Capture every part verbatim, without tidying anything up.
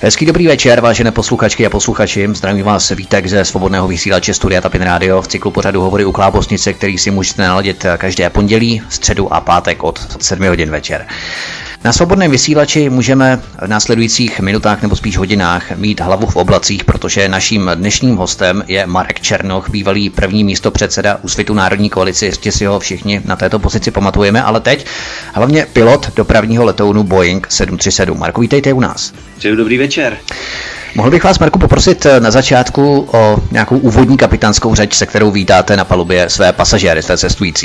Hezký dobrý večer, vážené posluchačky a posluchači. Zdravím vás Vítek ze svobodného vysílače Studia Tapin Radio v cyklu pořadu Hovory u Klábosnice, který si můžete naladit každé pondělí, středu a pátek od sedmi hodin večer. Na svobodném vysílači můžeme v následujících minutách nebo spíš hodinách mít hlavu v oblacích, protože naším dnešním hostem je Marek Černoch, bývalý první místopředseda Úsvitu národní koalice, jistě si ho všichni na této pozici pamatujeme, ale teď hlavně pilot dopravního letounu Boeing sedm tři sedm. Marku, vítejte u nás. Přeju dobrý večer. Mohl bych vás, Marku, poprosit na začátku o nějakou úvodní kapitánskou řeč, se kterou vítáte na palubě své pasažéry, své cestující.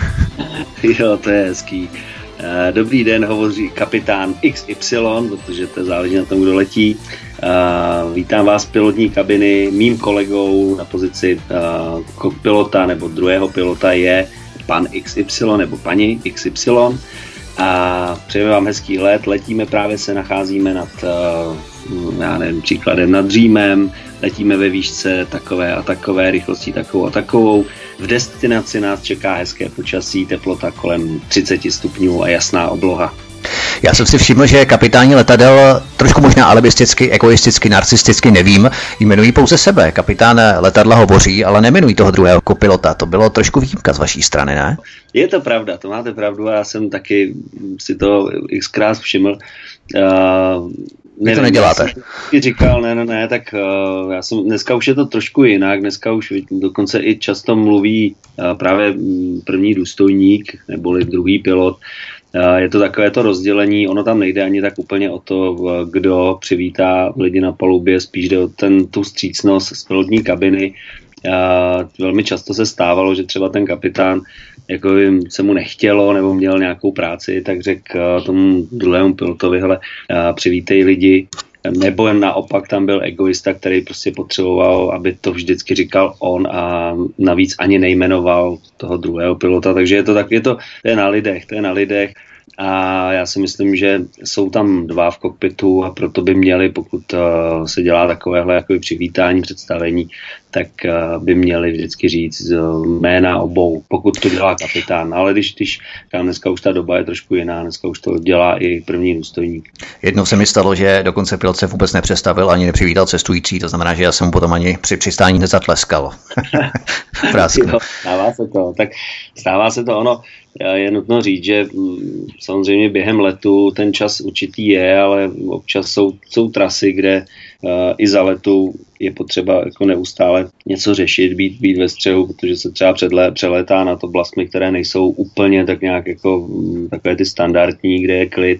Jo, to je hezký. Dobrý den, hovoří kapitán X Y, protože to záleží na tom, kdo letí. Vítám vás z pilotní kabiny. Mým kolegou na pozici pilota nebo druhého pilota je pan X Y nebo paní X Y. A přejeme vám hezký let. Letíme, právě se nacházíme nad, já nevím, příkladem nad Římem. Letíme ve výšce takové a takové, rychlostí takovou a takovou. V destinaci nás čeká hezké počasí, teplota kolem třicet stupňů a jasná obloha. Já jsem si všiml, že kapitáni letadel trošku možná alibisticky, egoisticky, narcisticky, nevím, jmenují pouze sebe. Kapitán letadla hovoří, ale nemenují toho druhého kopilota. To bylo trošku výjimka z vaší strany, ne? Je to pravda, to máte pravdu a já jsem taky si to xkrát všiml. Uh, Vy to neděláte. Já říkal, ne, ne, ne, tak uh, já jsem, dneska už je to trošku jinak, dneska už dokonce i často mluví uh, právě první důstojník, neboli druhý pilot. Uh, je to takové to rozdělení, ono tam nejde ani tak úplně o to, kdo přivítá lidi na palubě, spíš jde o ten, tu vstřícnost z pilotní kabiny. Uh, velmi často se stávalo, že třeba ten kapitán jako se mu nechtělo nebo měl nějakou práci, tak řekl uh, tomu druhému pilotovi, hele, uh, přivítej lidi, nebo naopak tam byl egoista, který prostě potřeboval, aby to vždycky říkal on a navíc ani nejmenoval toho druhého pilota, takže je to tak, je to, to je na lidech, to je na lidech. A já si myslím, že jsou tam dva v kokpitu a proto by měli, pokud uh, se dělá takovéhle jako přivítání, představení, tak uh, by měli vždycky říct uh, jména obou, pokud to dělá kapitán. Ale když, když tam dneska už ta doba je trošku jiná, dneska už to dělá i první důstojník. Jednou se mi stalo, že dokonce pilot se vůbec nepředstavil ani nepřivítal cestující, to znamená, že já jsem mu potom ani při přistání nezatleskal. Jo, stává se to, tak stává se to ono. Je nutno říct, že samozřejmě během letu ten čas určitý je, ale občas jsou, jsou trasy, kde uh, i za letu je potřeba jako neustále něco řešit, být, být ve střehu, protože se třeba předle, přelétá nad oblastmi, které nejsou úplně tak nějak jako takové ty standardní, kde je klid,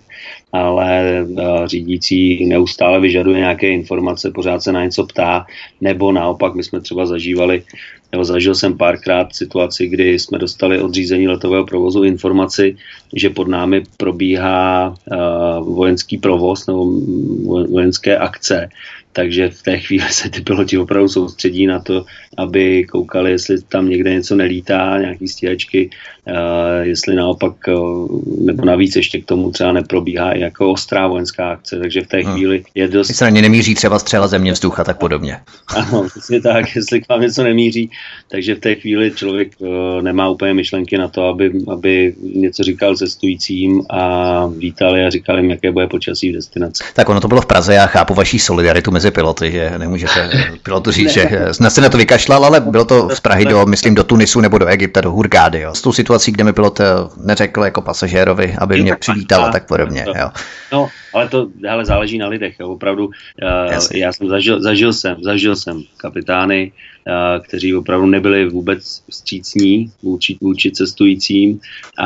ale uh, řídící neustále vyžaduje nějaké informace, pořád se na něco ptá, nebo naopak my jsme třeba zažívali, nebo zažil jsem párkrát situaci, kdy jsme dostali od řízení letového provozu informaci, že pod námi probíhá uh, vojenský provoz nebo vojenské akce. Takže v té chvíli se ty piloti opravdu soustředí na to, aby koukali, jestli tam někde něco nelítá, nějaký stíhačky, uh, jestli naopak, uh, nebo navíc ještě k tomu třeba neprobíhá i jako ostrá vojenská akce, takže v té hmm. chvíli je dost... Jestli na ně nemíří třeba střela země, vzduch a tak podobně. Ano, přesně tak, jestli k vám něco nemíří, takže v té chvíli člověk uh, nemá úplně myšlenky na to, aby, aby něco říkal cestujícím a vítali a říkali jim, jaké bude počasí v destinaci. Tak ono to bylo v Praze, já chápu vaší solidaritu mezi piloty, že nemůžete pilotu říct, že se na to vykašlal, ale bylo to z Prahy do, myslím, do Tunisu nebo do Egypta, do Hurgády. Jo. S tou situací, kde mi pilot neřekl jako pasažérovi, aby mě přivítal a tak podobně. Jo. No, ale to ale záleží na lidech. Jo. Opravdu, uh, já jsem zažil, zažil jsem, zažil jsem kapitány, uh, kteří opravdu nebyli vůbec vstřícní vůči, vůči cestujícím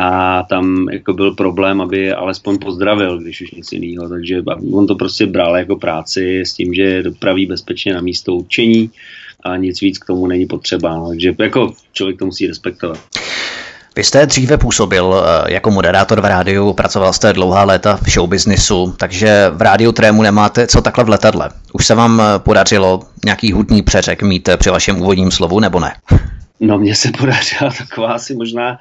a tam jako byl problém, aby je alespoň pozdravil, když už nic jiného. Takže on to prostě bral jako práci s tím, že dopraví bezpečně na místo určení a nic víc k tomu není potřeba. No. Takže jako člověk to musí respektovat. Vy jste dříve působil jako moderátor v rádiu, pracoval jste dlouhá léta v showbiznisu, takže v rádiu Trému nemáte co takhle v letadle. Už se vám podařilo nějaký hudní přeřek mít při vašem úvodním slovu, nebo ne? No, mně se podařila taková asi možná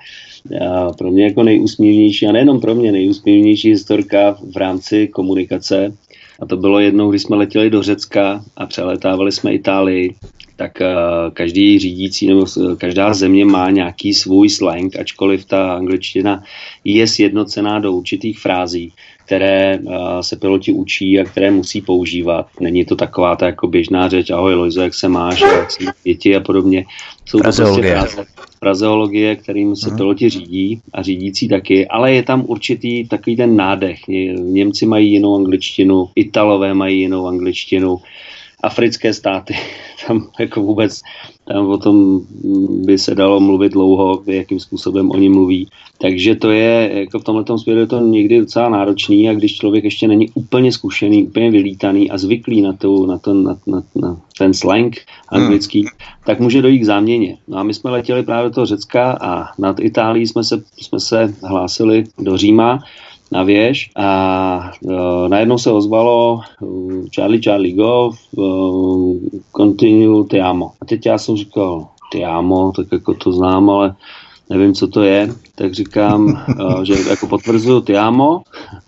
pro mě jako nejúsměvnější, a nejenom pro mě, nejúsměvnější historka v rámci komunikace. A to bylo jednou, když jsme letěli do Řecka a přelétávali jsme Itálii. tak uh, každý řídící nebo každá země má nějaký svůj slang, ačkoliv ta angličtina je sjednocená do určitých frází, které uh, se piloti učí a které musí používat. Není to taková ta jako běžná řeč, ahoj Lojzo, jak se máš, jak se děti a podobně. Jsou to prostě fráze, frazeologie, kterým se piloti řídí a řídící taky, ale je tam určitý takový ten nádech. Němci mají jinou angličtinu, Italové mají jinou angličtinu, africké státy, tam jako vůbec tam o tom by se dalo mluvit dlouho, jakým způsobem oni mluví. Takže to je, jako v tomhletom směru je to někdy docela náročný a když člověk ještě není úplně zkušený, úplně vylítaný a zvyklý na, tu, na, to, na, na, na ten slang anglický, hmm. tak může dojít k záměně. No a my jsme letěli právě do toho Řecka a nad Itálií jsme se, jsme se hlásili do Říma na věž a uh, najednou se ozvalo uh, Charlie Charlie Golf, uh, continue te amo. A teď já jsem říkal, te amo, tak jako to znám, ale nevím, co to je, tak říkám, uh, že jako potvrzuju te amo.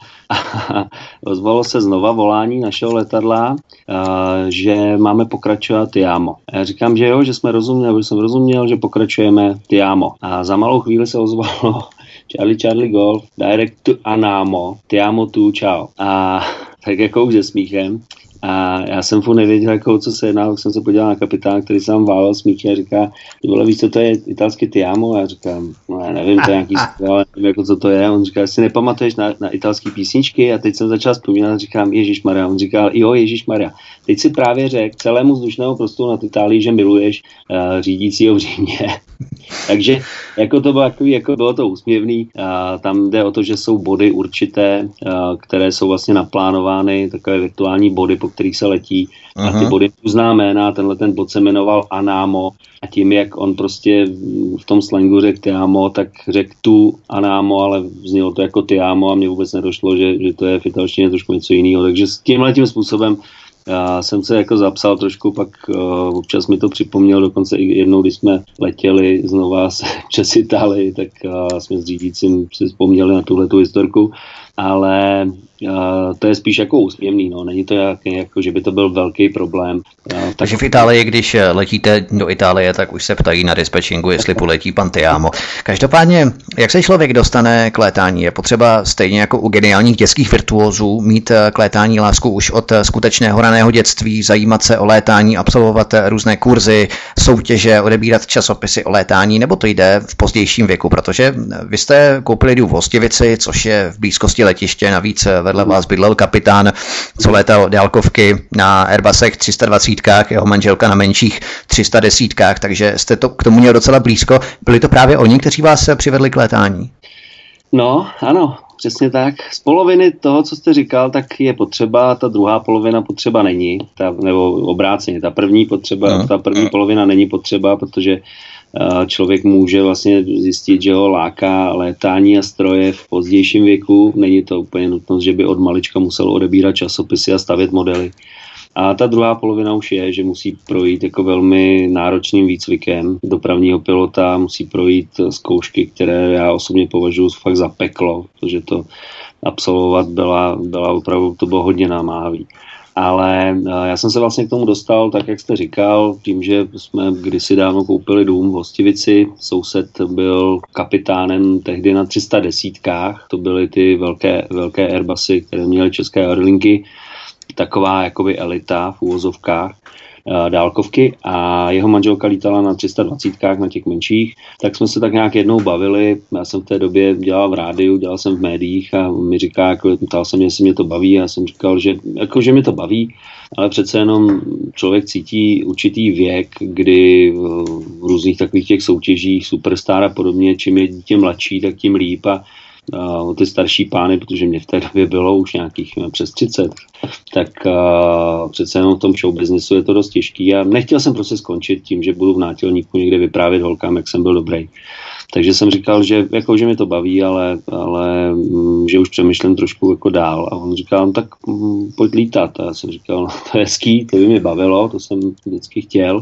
A ozvalo se znova volání našeho letadla, uh, že máme pokračovat te amo. A já říkám, že jo, že jsme rozuměli, že jsem rozuměl, že pokračujeme te amo. A za malou chvíli se ozvalo Charlie Charlie Golf, direct to Anamo, te amo tu, čau. A tak jako už se smíchem. A já jsem furt nevěděl, jako, co se jedná, jsem se podíval na kapitána, který se tam válel smíchy a říká, ty vole, víš, co to je italský te amo? A já říkám, no já nevím, to je nějaký zpěv, ale nevím, jako, co to je. On říká, si nepamatuješ na, na italský písničky? A teď jsem začal vzpomínat a říkám, Ježišmarja. On říkal, jo, Ježišmarja. Teď si právě řekl celému vzdušnému prostoru nad Itálií, že miluješ uh, řídícího v Římě. Takže jako to bylo, takový, jako bylo to úsměvný. A tam jde o to, že jsou body určité, a, které jsou vlastně naplánovány, takové virtuální body, po kterých se letí. Uh-huh. A ty body uzná jména, tenhle ten bod se jmenoval Anamo. A tím, jak on prostě v tom slangu řekl te amo, tak řekl tu Anamo, ale znělo to jako te amo a mně vůbec nedošlo, že, že to je v italštině trošku něco jiného. Takže s tímhletím způsobem já jsem se jako zapsal trošku, pak uh, občas mi to připomněl, dokonce i jednou, když jsme letěli znova přes Itálii, tak uh, jsme s řídícím si vzpomněli na tuhletu historku, ale uh, to je spíš jako úsměvný, no. Není to jak, jako, že by to byl velký problém. Uh, Takže v Itálii, když letíte do Itálie, tak už se ptají na dispečingu, jestli poletí pan te amo. Každopádně, jak se člověk dostane k létání? Je potřeba stejně jako u geniálních dětských virtuózů mít k létání lásku už od skutečného raného dětství, zajímat se o létání, absolvovat různé kurzy, soutěže, odebírat časopisy o létání, nebo to jde v pozdějším věku, protože vy jste koupili dům v Hostivici, což je v blízkosti letiště, navíc vedle vás bydlel kapitán, co létal dálkovky na Airbusech tři sta dvacet, jeho manželka na menších tři sta deset, takže jste to k tomu měl docela blízko. Byli to právě oni, kteří vás přivedli k létání? No, ano, přesně tak. Z poloviny toho, co jste říkal, tak je potřeba, ta druhá polovina potřeba není, ta, nebo obráceně, ta první potřeba, no. ta první polovina není potřeba, protože člověk může vlastně zjistit, že ho láká létání a stroje v pozdějším věku. Není to úplně nutnost, že by od malička musel odebírat časopisy a stavět modely. A ta druhá polovina už je, že musí projít jako velmi náročným výcvikem dopravního pilota, musí projít zkoušky, které já osobně považuji fakt za peklo, protože to absolvovat byla, byla opravdu, to bylo hodně namáhavý. Ale já jsem se vlastně k tomu dostal, tak jak jste říkal, tím, že jsme kdysi dávno koupili dům v Hostivici. Soused byl kapitánem tehdy na tři sta desetkách, to byly ty velké, velké Airbusy, které měly české aerolinky, taková jakoby elita v úvozovkách dálkovky a jeho manželka lítala na tři sta dvacítkách, na těch menších, tak jsme se tak nějak jednou bavili. Já jsem v té době dělal v rádiu, dělal jsem v médiích a mi říká, jako, ptal jsem mě, jestli mě to baví a já jsem říkal, že, jako, že mě to baví, ale přece jenom člověk cítí určitý věk, kdy v různých takových těch soutěžích Superstar a podobně, čím je dítě mladší, tak tím líp a o ty starší pány, protože mě v té době bylo už nějakých přes třicet, tak uh, přece jenom v tom showbiznesu je to dost těžký a nechtěl jsem prostě skončit tím, že budu v nátělníku někde vyprávět holkám, jak jsem byl dobrý. Takže jsem říkal, že, jako, že mě to baví, ale, ale m, že už přemýšlím trošku jako dál. A on říkal, tak m, pojď lítat. A já jsem říkal, no, to je hezký, to by mě bavilo, to jsem vždycky chtěl,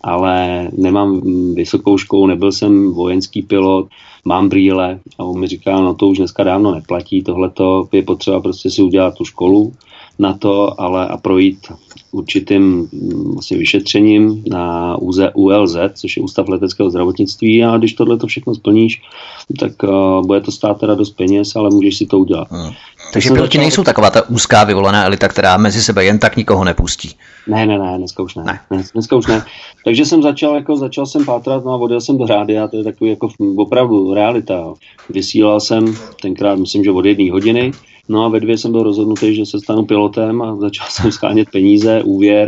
ale nemám vysokou školu, nebyl jsem vojenský pilot, mám brýle a on mi říká, no to už dneska dávno neplatí, tohleto je potřeba prostě si udělat tu školu na to, ale a projít určitým vlastně vyšetřením na U L Z, což je Ústav leteckého zdravotnictví, a když tohle to všechno splníš, tak uh, bude to stát teda dost peněz, ale můžeš si to udělat. Hmm. Takže piloti začal... nejsou taková ta úzká vyvolená elita, která mezi sebe jen tak nikoho nepustí. Ne, ne, ne, dneska už ne. ne. ne dneska už ne. Takže jsem začal, jako začal jsem pátrat, no a odjel jsem do rádia, to je takový jako opravdu realita. Vysílal jsem tenkrát, myslím, že od jedné hodiny. No a ve dvě jsem byl rozhodnutý, že se stanu pilotem a začal jsem shánět peníze, úvěr,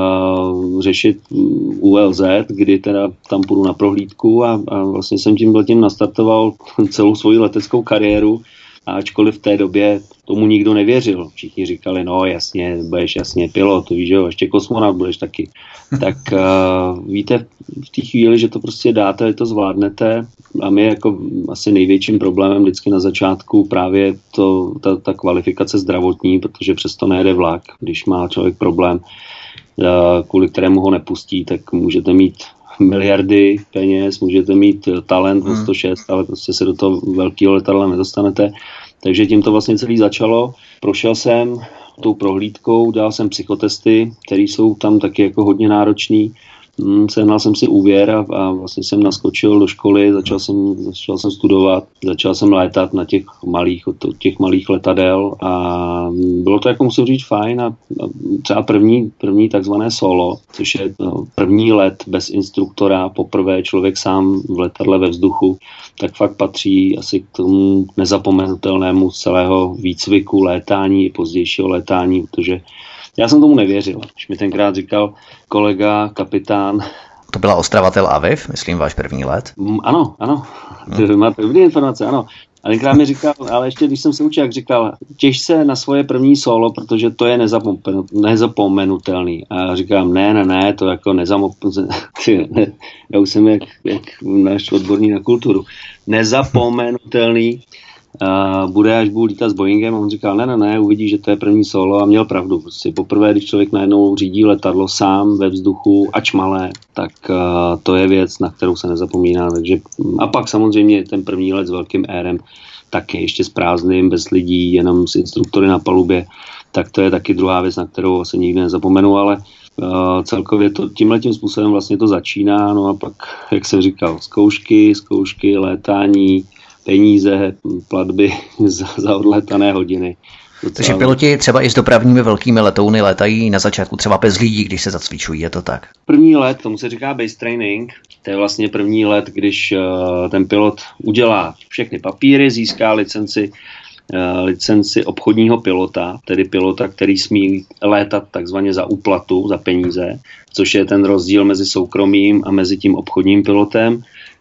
uh, řešit U L Z, kdy teda tam půjdu na prohlídku a, a vlastně jsem tím letím nastartoval celou svoji leteckou kariéru. A ačkoliv v té době tomu nikdo nevěřil. Všichni říkali, no jasně, budeš jasně pilot, víš jo, ještě kosmonaut budeš taky. Tak uh, víte v té chvíli, že to prostě dáte, to zvládnete, a my jako asi největším problémem vždycky na začátku právě to, ta, ta kvalifikace zdravotní, protože přesto nejede vlak, když má člověk problém, uh, kvůli kterému ho nepustí, tak můžete mít miliardy peněz, můžete mít talent o sto šest, ale prostě se do toho velkého letadla nedostanete. Takže tím to vlastně celý začalo. Prošel jsem tou prohlídkou, dal jsem psychotesty, které jsou tam taky jako hodně náročný. Sehnal jsem si úvěr a, a vlastně jsem naskočil do školy, začal jsem, začal jsem studovat, začal jsem létat na těch malých, od těch malých letadel a bylo to, jako musím říct, fajn. A, a třeba první, první takzvané solo, což je no, první let bez instruktora, poprvé člověk sám v letadle ve vzduchu, tak fakt patří asi k tomu nezapomenutelnému celého výcviku létání i pozdějšího létání, protože já jsem tomu nevěřil. Když mi tenkrát říkal kolega, kapitán. To byla Ostrava Tel Aviv, myslím, váš první let? Mm, ano, ano. Hmm. Máte dobré informace, ano. A tenkrát mi říkal, ale ještě když jsem se učil, jak říkal, těž se na svoje první solo, protože to je nezapomenutelný. A já říkám, ne, ne, ne, to jako nezapomenutelný. Já už jsem jak, jak náš odborník na kulturu. Nezapomenutelný. Uh, bude, až budu lítat s Boeingem, a on říkal, ne, ne, ne, uvidí, že to je první solo, a měl pravdu. Prostě poprvé, když člověk najednou řídí letadlo sám ve vzduchu, ač malé, tak uh, to je věc, na kterou se nezapomíná. Takže, a pak samozřejmě ten první let s velkým érem, taky ještě s prázdným, bez lidí, jenom s instruktory na palubě, tak to je taky druhá věc, na kterou se nikdy nezapomenu, ale uh, celkově to, tímhletím způsobem vlastně to začíná, no a pak, jak jsem říkal, zkoušky, zkoušky, létání, peníze, platby za, za odletané hodiny. Takže piloti třeba i s dopravními velkými letouny létají na začátku třeba bez lidí, když se zacvičují, je to tak? První let, tomu se říká base training, to je vlastně první let, když uh, ten pilot udělá všechny papíry, získá licenci, uh, licenci obchodního pilota, tedy pilota, který smí létat takzvaně za úplatu, za peníze, což je ten rozdíl mezi soukromým a mezi tím obchodním pilotem.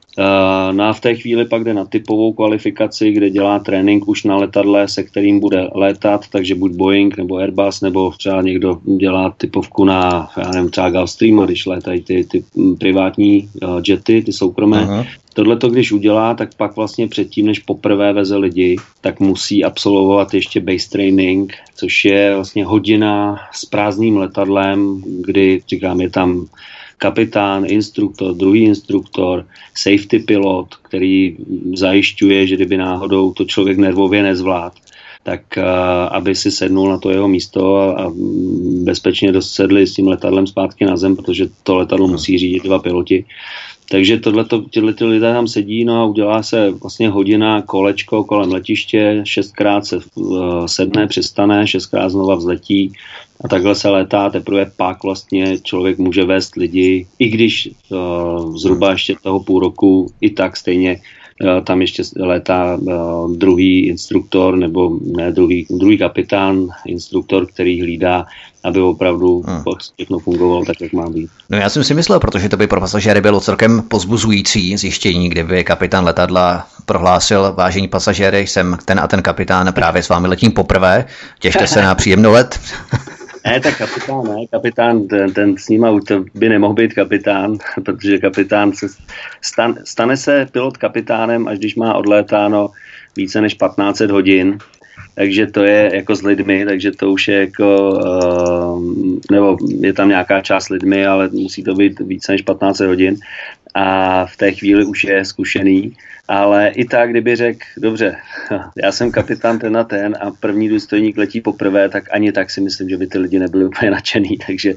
No a v té chvíli pak jde na typovou kvalifikaci, kde dělá trénink už na letadle, se kterým bude létat, takže buď Boeing nebo Airbus, nebo třeba někdo dělá typovku na, já nevím, třeba Gulfstream, když létají ty, ty privátní jety, ty soukromé. Aha. Tohleto, když udělá, tak pak vlastně předtím, než poprvé veze lidi, tak musí absolvovat ještě base training, což je vlastně hodina s prázdným letadlem, kdy, říkám, je tam kapitán, instruktor, druhý instruktor, safety pilot, který zajišťuje, že kdyby náhodou to člověk nervově nezvládl, tak uh, aby si sednul na to jeho místo a, a bezpečně dosedli s tím letadlem zpátky na zem, protože to letadlo musí řídit dva piloti. Takže tyhle lidé tam sedí, no a udělá se vlastně hodina kolečko kolem letiště, šestkrát se uh, sedne, přistane, šestkrát znova vzletí a takhle se létá, teprve pak vlastně člověk může vést lidi, i když uh, zhruba ještě toho půl roku, i tak stejně uh, tam ještě létá uh, druhý instruktor, nebo ne druhý, druhý kapitán, instruktor, který hlídá, aby opravdu hmm. všechno fungovalo tak, jak má být. No já jsem si myslel, protože to by pro pasažéry bylo celkem pozbuzující zjištění, kdyby kapitán letadla prohlásil, vážení pasažéry, jsem ten a ten kapitán, právě s vámi letím poprvé, těšte se na příjemnou let. Ne, tak kapitán, ne, kapitán, ten, ten s ním by nemohl být kapitán, protože kapitán se stan, stane se pilot kapitánem, až když má odlétáno více než patnáct set hodin. Takže to je jako s lidmi, takže to už je jako, uh, nebo je tam nějaká část lidmi, ale musí to být více než patnáct set hodin. a v té chvíli už je zkušený. Ale i tak, kdyby řekl, dobře, já jsem kapitán ten a ten a první důstojník letí poprvé, tak ani tak si myslím, že by ty lidi nebyli úplně nadšený. Takže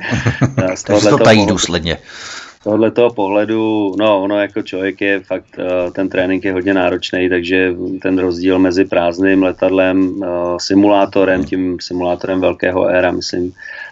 z to tají důsledně. Z tohoto pohledu, no ono jako člověk je fakt, ten trénink je hodně náročný, takže ten rozdíl mezi prázdným letadlem, simulátorem, tím simulátorem velkého éra, myslím,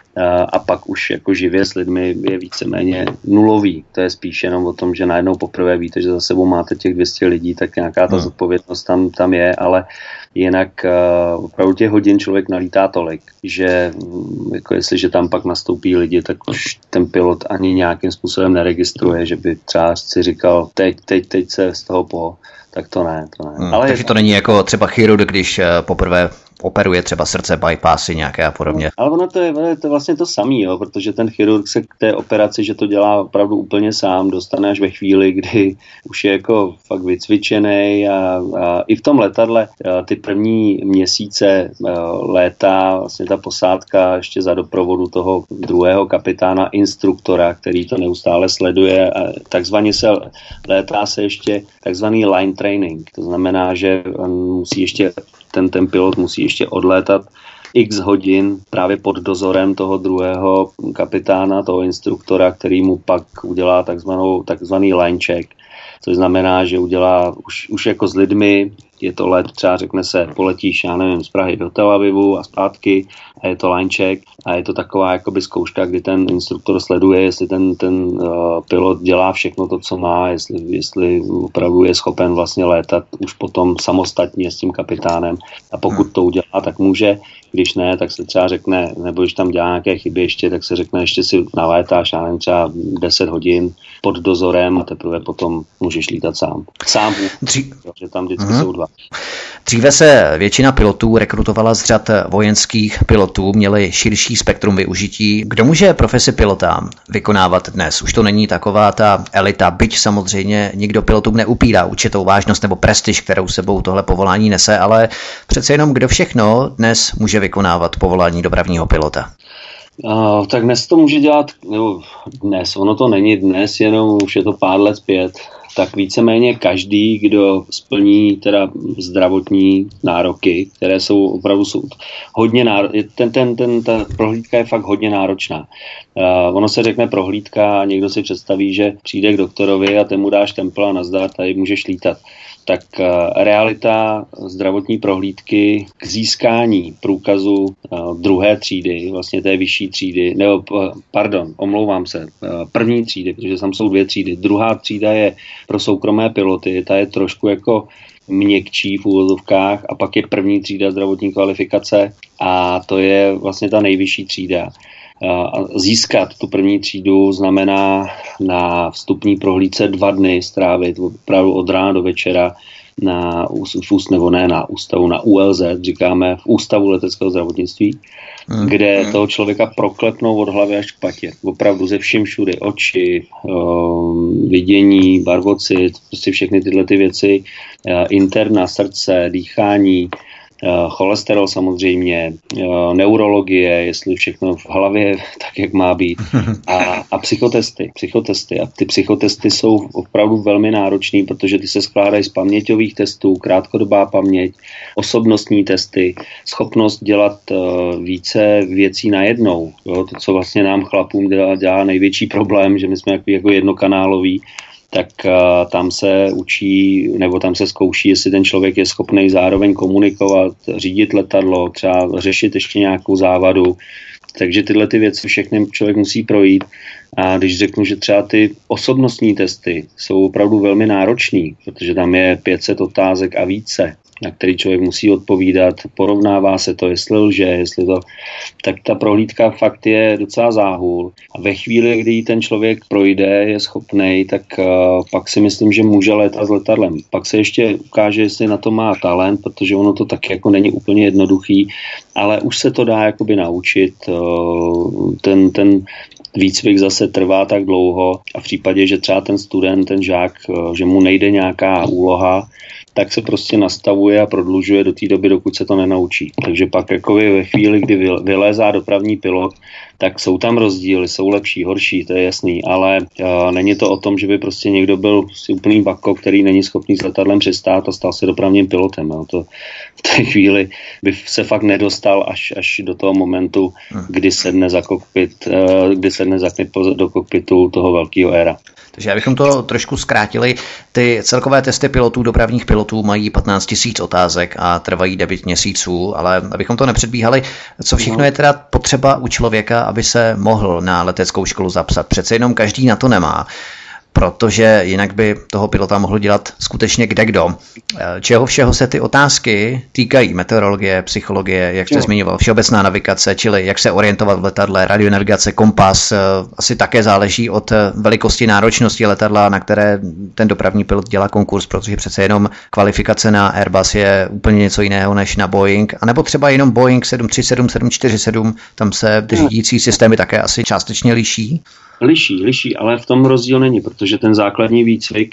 a pak už jako živě s lidmi je víceméně nulový. To je spíš jenom o tom, že najednou poprvé víte, že za sebou máte těch dvě stě lidí, tak nějaká ta zodpovědnost tam, tam je, ale jinak uh, opravdu těch hodin člověk nalítá tolik, že jako jestliže tam pak nastoupí lidi, tak už ten pilot ani nějakým způsobem neregistruje, že by třeba si říkal, teď, teď, teď se z toho po, tak to ne. To ne. Hmm, ale takže je... to není jako třeba chirurg, když uh, poprvé operuje třeba srdce, bypassy nějaké a podobně. Ale ono to je, to je vlastně to samý, jo, protože ten chirurg se k té operaci, že to dělá opravdu úplně sám, dostane až ve chvíli, kdy už je jako fakt vycvičený a, a i v tom letadle ty první měsíce létá vlastně ta posádka ještě za doprovodu toho druhého kapitána, instruktora, který to neustále sleduje a takzvaně se létá se ještě takzvaný line training, to znamená, že on musí ještě ten, ten pilot musí ještě odlétat x hodin právě pod dozorem toho druhého kapitána, toho instruktora, který mu pak udělá takzvanou, takzvaný line check, což znamená, že udělá už, už jako s lidmi, je to let, třeba řekne se, poletíš, já nevím, z Prahy do Tel Avivu a zpátky a je to line check a je to taková jakoby zkouška, kdy ten instruktor sleduje, jestli ten, ten uh, pilot dělá všechno to, co má, jestli, jestli opravdu je schopen vlastně létat už potom samostatně s tím kapitánem a pokud to udělá, tak může, když ne, tak se třeba řekne, nebo když tam dělá nějaké chyby ještě, tak se řekne, ještě si nalétáš, já nevím, třeba deset hodin pod dozorem a teprve potom můžeš lítat sám. Sám, Dří... že tam vždycky uh-huh. jsou dva. Dříve se většina pilotů rekrutovala z řad vojenských pilotů, měli širší spektrum využití. Kdo může profesi pilota vykonávat dnes? Už to není taková ta elita, byť samozřejmě nikdo pilotům neupírá určitou vážnost nebo prestiž, kterou sebou tohle povolání nese, ale přece jenom kdo všechno dnes může vykonávat povolání dopravního pilota? Uh, tak dnes to může dělat, nebo dnes, ono to není dnes, jenom už je to pár let zpět, tak víceméně každý, kdo splní teda zdravotní nároky, které jsou opravdu jsou hodně náročné, ten, ten, ten, ta prohlídka je fakt hodně náročná. Uh, ono se řekne prohlídka a někdo si představí, že přijde k doktorovi a ten mu dáš templ a nazdar, tady můžeš lítat. Tak uh, realita zdravotní prohlídky k získání průkazu uh, druhé třídy, vlastně té vyšší třídy, nebo uh, pardon, omlouvám se, uh, první třídy, protože tam jsou dvě třídy. Druhá třída je pro soukromé piloty, ta je trošku jako měkčí v úvozovkách a pak je první třída zdravotní kvalifikace a to je vlastně ta nejvyšší třída. A získat tu první třídu znamená na vstupní prohlídce dva dny strávit opravdu od rána do večera na úst, nebo ne na ústavu, na U L Z, říkáme v Ústavu leteckého zdravotnictví, hmm. kde hmm. toho člověka proklepnou od hlavy až k patě. Opravdu ze vším všudy, oči, um, vidění, barvocit, prostě všechny tyhle ty věci, uh, interna, srdce, dýchání, Uh, cholesterol samozřejmě, uh, neurologie, jestli všechno v hlavě tak, jak má být a, a psychotesty, psychotesty. A ty psychotesty jsou opravdu velmi náročný, protože ty se skládají z paměťových testů, krátkodobá paměť, osobnostní testy, schopnost dělat uh, více věcí najednou. Jo? To, co vlastně nám chlapům dělá, dělá největší problém, že my jsme jako, jako jednokanáloví, tak uh, tam se učí, nebo tam se zkouší, jestli ten člověk je schopný zároveň komunikovat, řídit letadlo, třeba řešit ještě nějakou závadu. Takže tyhle ty věci všechny člověk musí projít. A když řeknu, že třeba ty osobnostní testy jsou opravdu velmi náročný, protože tam je pět set otázek a více, na který člověk musí odpovídat, porovnává se to, jestli lže, jestli to, tak ta prohlídka fakt je docela záhul. A ve chvíli, kdy ten člověk projde, je schopnej, tak uh, pak si myslím, že může létat s letadlem. Pak se ještě ukáže, jestli na to má talent, protože ono to taky jako není úplně jednoduchý, ale už se to dá jakoby naučit. Uh, ten, ten výcvik zase trvá tak dlouho a v případě, že třeba ten student, ten žák, že mu nejde nějaká úloha, tak se prostě nastavuje a prodlužuje do té doby, dokud se to nenaučí. Takže pak jakoby ve chvíli, kdy vylézá dopravní pilot, tak jsou tam rozdíly, jsou lepší, horší, to je jasný, ale uh, není to o tom, že by prostě někdo byl si úplný bako, který není schopný s letadlem přistát a stal se dopravním pilotem. Jo. To v té chvíli by se fakt nedostal až, až do toho momentu, kdy sedne za kokpit, uh, kdy sedne za do kokpitu toho velkého éra. Takže abychom to trošku zkrátili, ty celkové testy pilotů, dopravních pilotů mají patnáct tisíc otázek a trvají devět měsíců, ale abychom to nepředbíhali, co všechno je teda potřeba u člověka, aby se mohl na leteckou školu zapsat. Přece jenom každý na to nemá, protože jinak by toho pilota mohl dělat skutečně kdekdo. Čeho všeho se ty otázky týkají? Meteorologie, psychologie, jak jste zmiňoval, všeobecná navigace, čili jak se orientovat v letadle, radionavigace, kompas. Asi také záleží od velikosti náročnosti letadla, na které ten dopravní pilot dělá konkurs, protože přece jenom kvalifikace na Airbus je úplně něco jiného než na Boeing, anebo třeba jenom Boeing sedm tři sedm, sedm čtyři sedm, tam se řídící systémy také asi částečně liší. Liší, liší, ale v tom rozdíl není, protože ten základní výcvik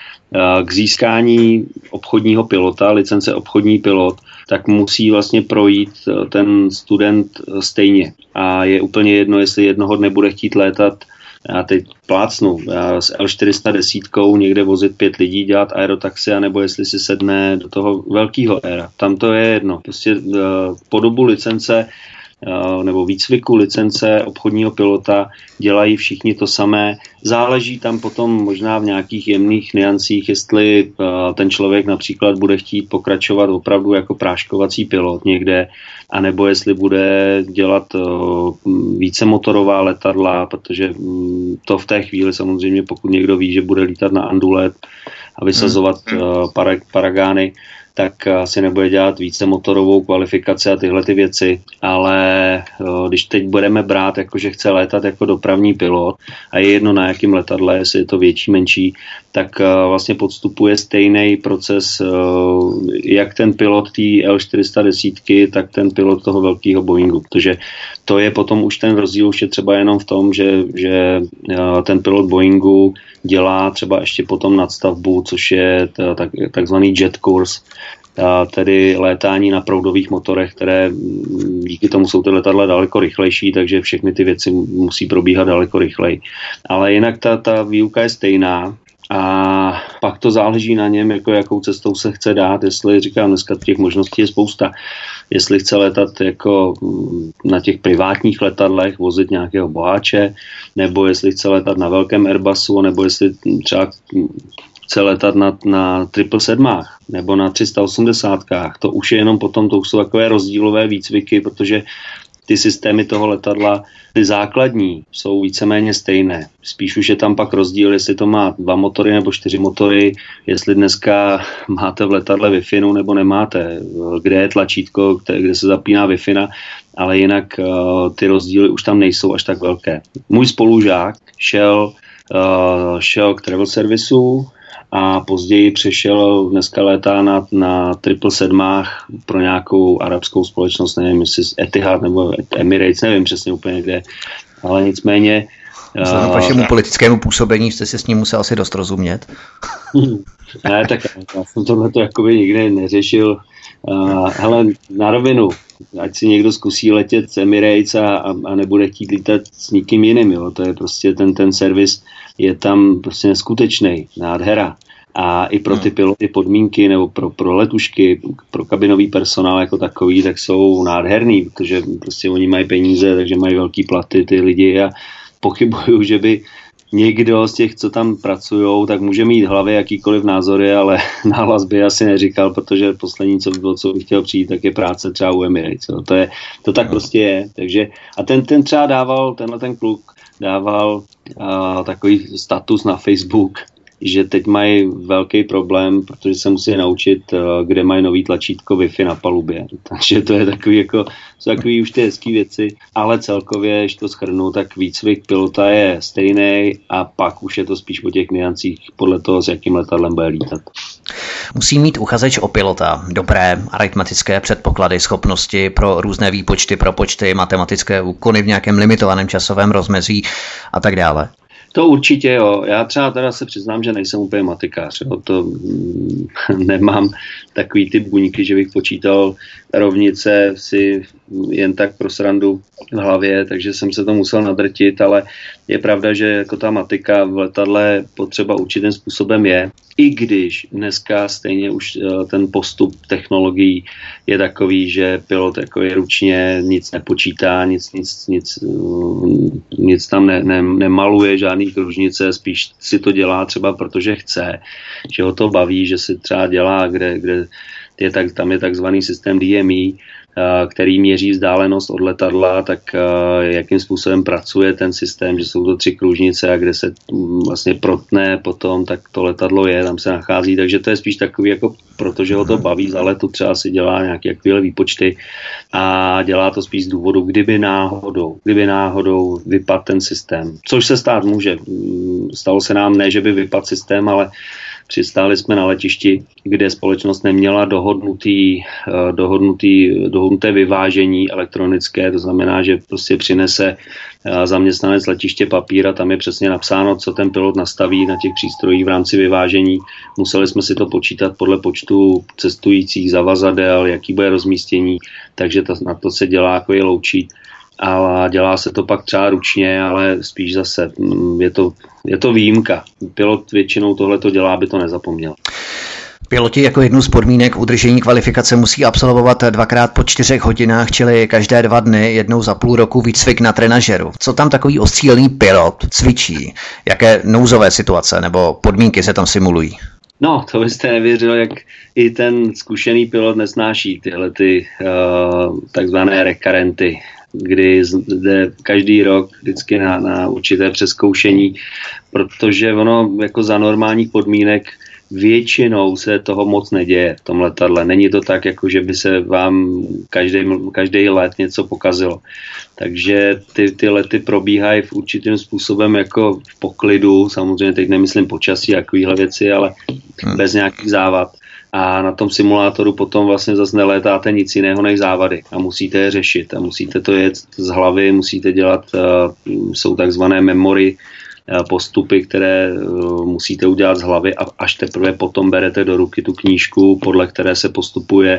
k získání obchodního pilota, licence obchodní pilot, tak musí vlastně projít ten student stejně. A je úplně jedno, jestli jednoho dne bude chtít létat, já teď plácnu, já s el čtyři sta deset někde vozit pět lidí, dělat aerotaxi, anebo jestli si sedne do toho velkého éra. Tam to je jedno. Prostě po dobu licence nebo výcviku licence obchodního pilota dělají všichni to samé. Záleží tam potom možná v nějakých jemných niancích, jestli ten člověk například bude chtít pokračovat opravdu jako práškovací pilot někde, anebo jestli bude dělat více motorová letadla, protože to v té chvíli samozřejmě, pokud někdo ví, že bude lítat na Andulet a vysazovat para, paragány, tak asi nebude dělat více motorovou kvalifikaci a tyhle ty věci, ale když teď budeme brát, jako že chce létat jako dopravní pilot a je jedno na jakém letadle, jestli je to větší, menší, tak vlastně podstupuje stejný proces, jak ten pilot té el čtyři sta deset, tak ten pilot toho velkého Boeingu, protože to je potom už ten rozdíl, už je třeba jenom v tom, že, že ten pilot Boeingu dělá třeba ještě potom nadstavbu, což je tak, takzvaný jet course, tedy létání na proudových motorech, které díky tomu jsou ty letadla daleko rychlejší, takže všechny ty věci musí probíhat daleko rychleji. Ale jinak ta, ta výuka je stejná a pak to záleží na něm, jako jakou cestou se chce dát, jestli, říkám, dneska těch možností je spousta, jestli chce letat jako na těch privátních letadlech, vozit nějakého boháče, nebo jestli chce letat na velkém Airbusu, nebo jestli třeba chce letat na, na triple sedmách nebo na tři sta osmdesátkách. To už je jenom potom, to už jsou takové rozdílové výcviky, protože ty systémy toho letadla, ty základní, jsou víceméně stejné. Spíš už je tam pak rozdíl, jestli to má dva motory nebo čtyři motory, jestli dneska máte v letadle Wi-Fi nebo nemáte, kde je tlačítko, kde se zapíná Wi-Fi, ale jinak uh, ty rozdíly už tam nejsou až tak velké. Můj spolužák šel, uh, šel k travel servisu, a později přešel, dneska létá na, na triple sedmách pro nějakou arabskou společnost, nevím, jestli Etihad nebo Emirates, nevím přesně úplně kde, ale nicméně... Vzhledem k vašemu uh, politickému působení jste si s ním musel asi dost rozumět. Ne, tak já jsem tohleto jakoby nikdy neřešil. Uh, hele, na rovinu, ať si někdo zkusí letět z Emirates a, a, a nebude chtít lítat s nikým jiným, jo. To je prostě ten, ten servis je tam prostě neskutečný, nádhera. A i pro ty piloty podmínky nebo pro, pro letušky, pro kabinový personál jako takový, tak jsou nádherný, protože prostě oni mají peníze, takže mají velký platy ty lidi a pochybuju, že by někdo z těch, co tam pracujou, tak může mít v hlavě jakýkoliv názory, ale nahlas by asi neříkal, protože poslední, co by bylo, co bych chtěl přijít, tak je práce třeba u Emirates. To, je, to tak prostě je. Takže, a ten, ten třeba dával, tenhle ten kluk dával uh, takový status na Facebook, že teď mají velký problém, protože se musí naučit, kde mají nový tlačítko Wi-Fi na palubě. Takže to je takový, jako, jsou takový už ty hezký věci, ale celkově, když to shrnu, tak výcvik pilota je stejný a pak už je to spíš o těch niancích podle toho, s jakým letadlem bude lítat. Musí mít uchazeč o pilota dobré aritmetické předpoklady, schopnosti pro různé výpočty, propočty, matematické úkony v nějakém limitovaném časovém rozmezí a tak dále. To určitě jo. Já třeba teda se přiznám, že nejsem úplně matikář. Jo. To mm, nemám takový ty buňky, že bych počítal rovnice si jen tak pro srandu v hlavě, takže jsem se to musel nadrtit, ale je pravda, že jako ta matika v letadle potřeba určitým způsobem je, i když dneska stejně už ten postup technologií je takový, že pilot jako je ručně nic nepočítá, nic, nic, nic, nic tam ne, ne, nemaluje, žádný kružnice, spíš si to dělá třeba protože chce, že ho to baví, že si třeba dělá, kde, kde je tak, tam je takzvaný systém D M E, který měří vzdálenost od letadla, tak jakým způsobem pracuje ten systém, že jsou to tři kružnice a kde se vlastně protne potom, tak to letadlo je, tam se nachází, takže to je spíš takový, jako protože ho to baví za letu, třeba si dělá nějaké jakýhle výpočty a dělá to spíš z důvodu, kdyby náhodou, kdyby náhodou vypadl ten systém, což se stát může. Stalo se nám ne, že by vypadl systém, ale přistáli jsme na letišti, kde společnost neměla dohodnutý, dohodnutý, dohodnuté vyvážení elektronické, to znamená, že prostě přinese zaměstnanec letiště papír a tam je přesně napsáno, co ten pilot nastaví na těch přístrojích v rámci vyvážení. Museli jsme si to počítat podle počtu cestujících, zavazadel, jaký bude rozmístění, takže to, na to se dělá jako je loučí. A dělá se to pak třeba ručně, ale spíš zase je to, je to výjimka. Pilot většinou tohle to dělá, aby to nezapomněl. Piloti jako jednu z podmínek udržení kvalifikace musí absolvovat dvakrát po čtyřech hodinách, čili každé dva dny, jednou za půl roku výcvik na trenažeru. Co tam takový ostřílený pilot cvičí? Jaké nouzové situace nebo podmínky se tam simulují? No, to byste nevěřil, jak i ten zkušený pilot nesnáší tyhle ty uh, takzvané rekarenty, kdy jde každý rok vždycky na, na určité přezkoušení, protože ono jako za normálních podmínek většinou se toho moc neděje v tom letadle. Není to tak, jako že by se vám každý, každý let něco pokazilo. Takže ty, ty lety probíhají v určitým způsobem jako v poklidu, samozřejmě teď nemyslím počasí a takovýhle věci, ale hmm. bez nějakých závad. A na tom simulátoru potom vlastně zase nelétáte nic jiného než závady a musíte je řešit a musíte to jet z hlavy, musíte dělat, uh, jsou takzvané memory, postupy, které musíte udělat z hlavy a až teprve potom berete do ruky tu knížku, podle které se postupuje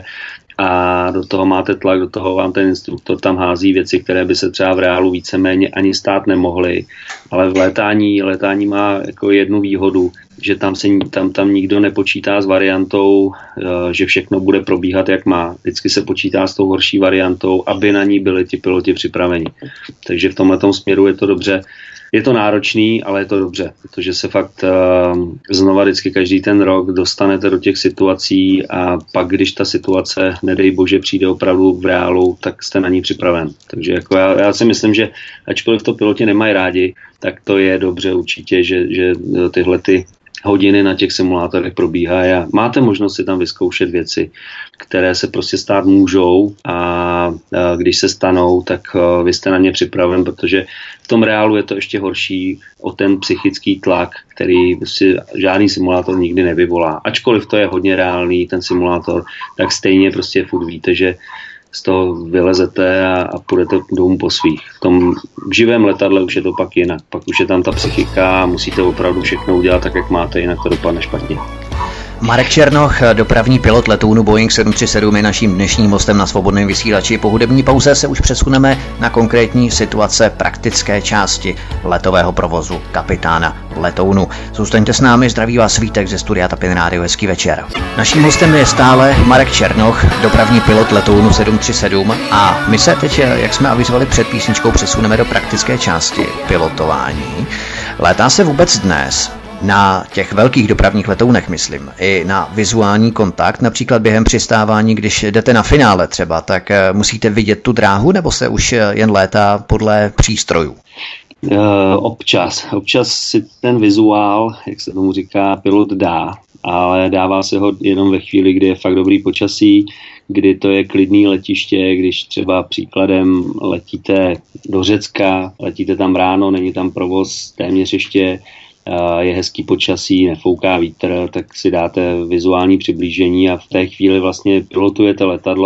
a do toho máte tlak, do toho vám ten instruktor tam hází věci, které by se třeba v reálu víceméně ani stát nemohly, ale v létání, létání má jako jednu výhodu, že tam, se, tam, tam nikdo nepočítá s variantou, že všechno bude probíhat jak má. Vždycky se počítá s tou horší variantou, aby na ní byli ti piloti připraveni. Takže v tomhletom směru je to dobře. Je to náročný, ale je to dobře, protože se fakt uh, znova vždycky každý ten rok dostanete do těch situací a pak, když ta situace, nedej bože, přijde opravdu v reálu, tak jste na ní připraven. Takže jako já, já si myslím, že ačkoliv to piloti nemají rádi, tak to je dobře určitě, že, že tyhle ty hodiny na těch simulátorech probíhají a máte možnost si tam vyzkoušet věci, které se prostě stát můžou a když se stanou, tak vy jste na ně připraven, protože v tom reálu je to ještě horší o ten psychický tlak, který si žádný simulátor nikdy nevyvolá. Ačkoliv to je hodně reálný, ten simulátor, tak stejně prostě furt víte, že z toho vylezete a, a půjdete domů po svých. V tom živém letadle už je to pak jinak. Pak už je tam ta psychika a musíte opravdu všechno udělat tak, jak máte, jinak to dopadne špatně. Marek Černoch, dopravní pilot letounu Boeing sedm tři sedm, je naším dnešním hostem na Svobodném vysílači. Po hudební pauze se už přesuneme na konkrétní situace praktické části letového provozu kapitána letounu. Zůstaňte s námi, zdraví vás Vítek ze studia Tapin Rádio, hezký večer. Naším hostem je stále Marek Černoch, dopravní pilot letounu sedm tři sedm a my se teď, jak jsme avizovali před písničkou, přesuneme do praktické části pilotování. Létá se vůbec dnes na těch velkých dopravních letounech, myslím, i na vizuální kontakt, například během přistávání, když jdete na finále třeba, tak musíte vidět tu dráhu, nebo se už jen létá podle přístrojů? Uh, občas. Občas si ten vizuál, jak se tomu říká, pilot dá, ale dává se ho jenom ve chvíli, kdy je fakt dobrý počasí, kdy to je klidný letiště, když třeba příkladem letíte do Řecka, letíte tam ráno, není tam provoz téměř ještě, je hezký počasí, nefouká vítr, tak si dáte vizuální přiblížení a v té chvíli vlastně pilotujete letadlo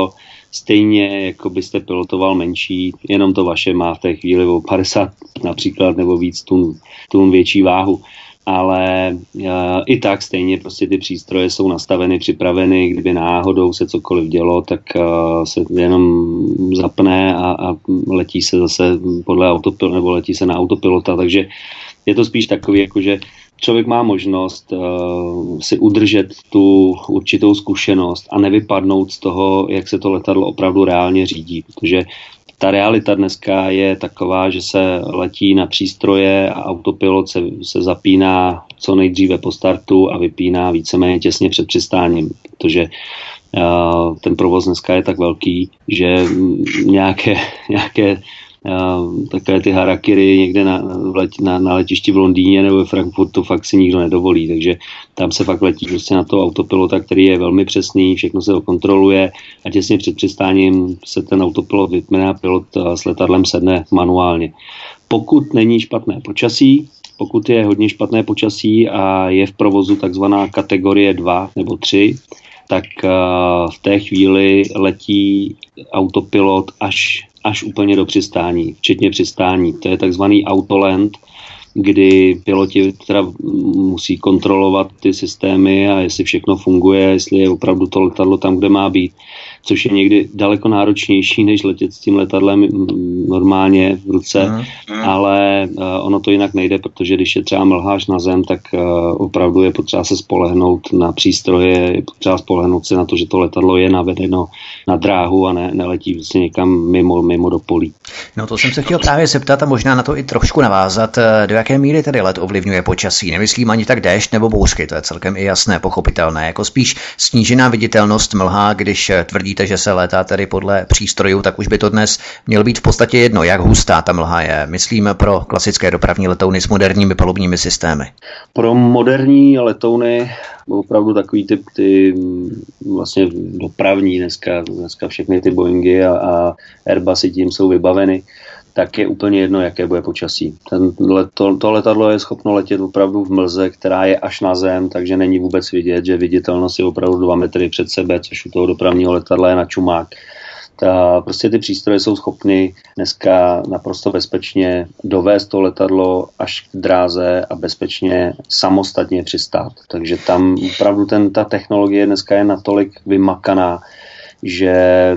stejně jako byste pilotoval menší, jenom to vaše má v té chvíli o padesát například nebo víc tun, tun větší váhu. Ale uh, i tak stejně prostě ty přístroje jsou nastaveny, připraveny, kdyby náhodou se cokoliv dělo, tak uh, se jenom zapne a, a letí se zase podle autopilota, nebo letí se na autopilota, takže je to spíš takový, jako že člověk má možnost uh, si udržet tu určitou zkušenost a nevypadnout z toho, jak se to letadlo opravdu reálně řídí, protože ta realita dneska je taková, že se letí na přístroje a autopilot se, se zapíná co nejdříve po startu a vypíná víceméně těsně před přistáním, protože uh, ten provoz dneska je tak velký, že nějaké, nějaké Uh, takové ty harakiri někde na, na, na letišti v Londýně nebo ve Frankfurtu fakt si nikdo nedovolí, takže tam se fakt letí prostě na toho autopilota, který je velmi přesný, všechno se ho kontroluje a těsně před přistáním se ten autopilot vypne a pilot s letadlem sedne manuálně. Pokud není špatné počasí, pokud je hodně špatné počasí a je v provozu takzvaná kategorie dva nebo tři, tak uh, v té chvíli letí autopilot až až úplně do přistání, včetně přistání. To je takzvaný autoland, kdy piloti teda musí kontrolovat ty systémy a jestli všechno funguje, jestli je opravdu to letadlo tam, kde má být, což je někdy daleko náročnější, než letět s tím letadlem normálně v ruce, mm, mm. ale uh, ono to jinak nejde, protože když je třeba mlháš na zem, tak uh, opravdu je potřeba se spolehnout na přístroje, je potřeba spolehnout se na to, že to letadlo je navedeno na dráhu a ne, neletí vlastně někam mimo, mimo do polí. No to jsem se chtěl právě zeptat a možná na to i trošku navázat, do jaké míry tedy let ovlivňuje počasí. Nemyslím ani tak déšť nebo bouřky, to je celkem i jasné, pochopitelné, jako spíš snížená viditelnost, mlha, když tvrdíte, že se létá tedy podle přístrojů, tak už by to dnes mělo být v podstatě jedno, jak hustá ta mlha je. Myslím pro klasické dopravní letouny s moderními palubními systémy. Pro moderní letouny opravdu takový typ ty vlastně dopravní dneska, dneska všechny ty Boeingy a, a Airbusy tím jsou vybaveny, tak je úplně jedno, jaké bude počasí. Ten leto, to letadlo je schopno letět opravdu v mlze, která je až na zem, takže není vůbec vidět, že viditelnost je opravdu dva metry před sebe, což u toho dopravního letadla je na čumák. Ta, prostě ty přístroje jsou schopny dneska naprosto bezpečně dovést to letadlo až k dráze a bezpečně samostatně přistát. Takže tam opravdu ten, ta technologie dneska je natolik vymakaná, že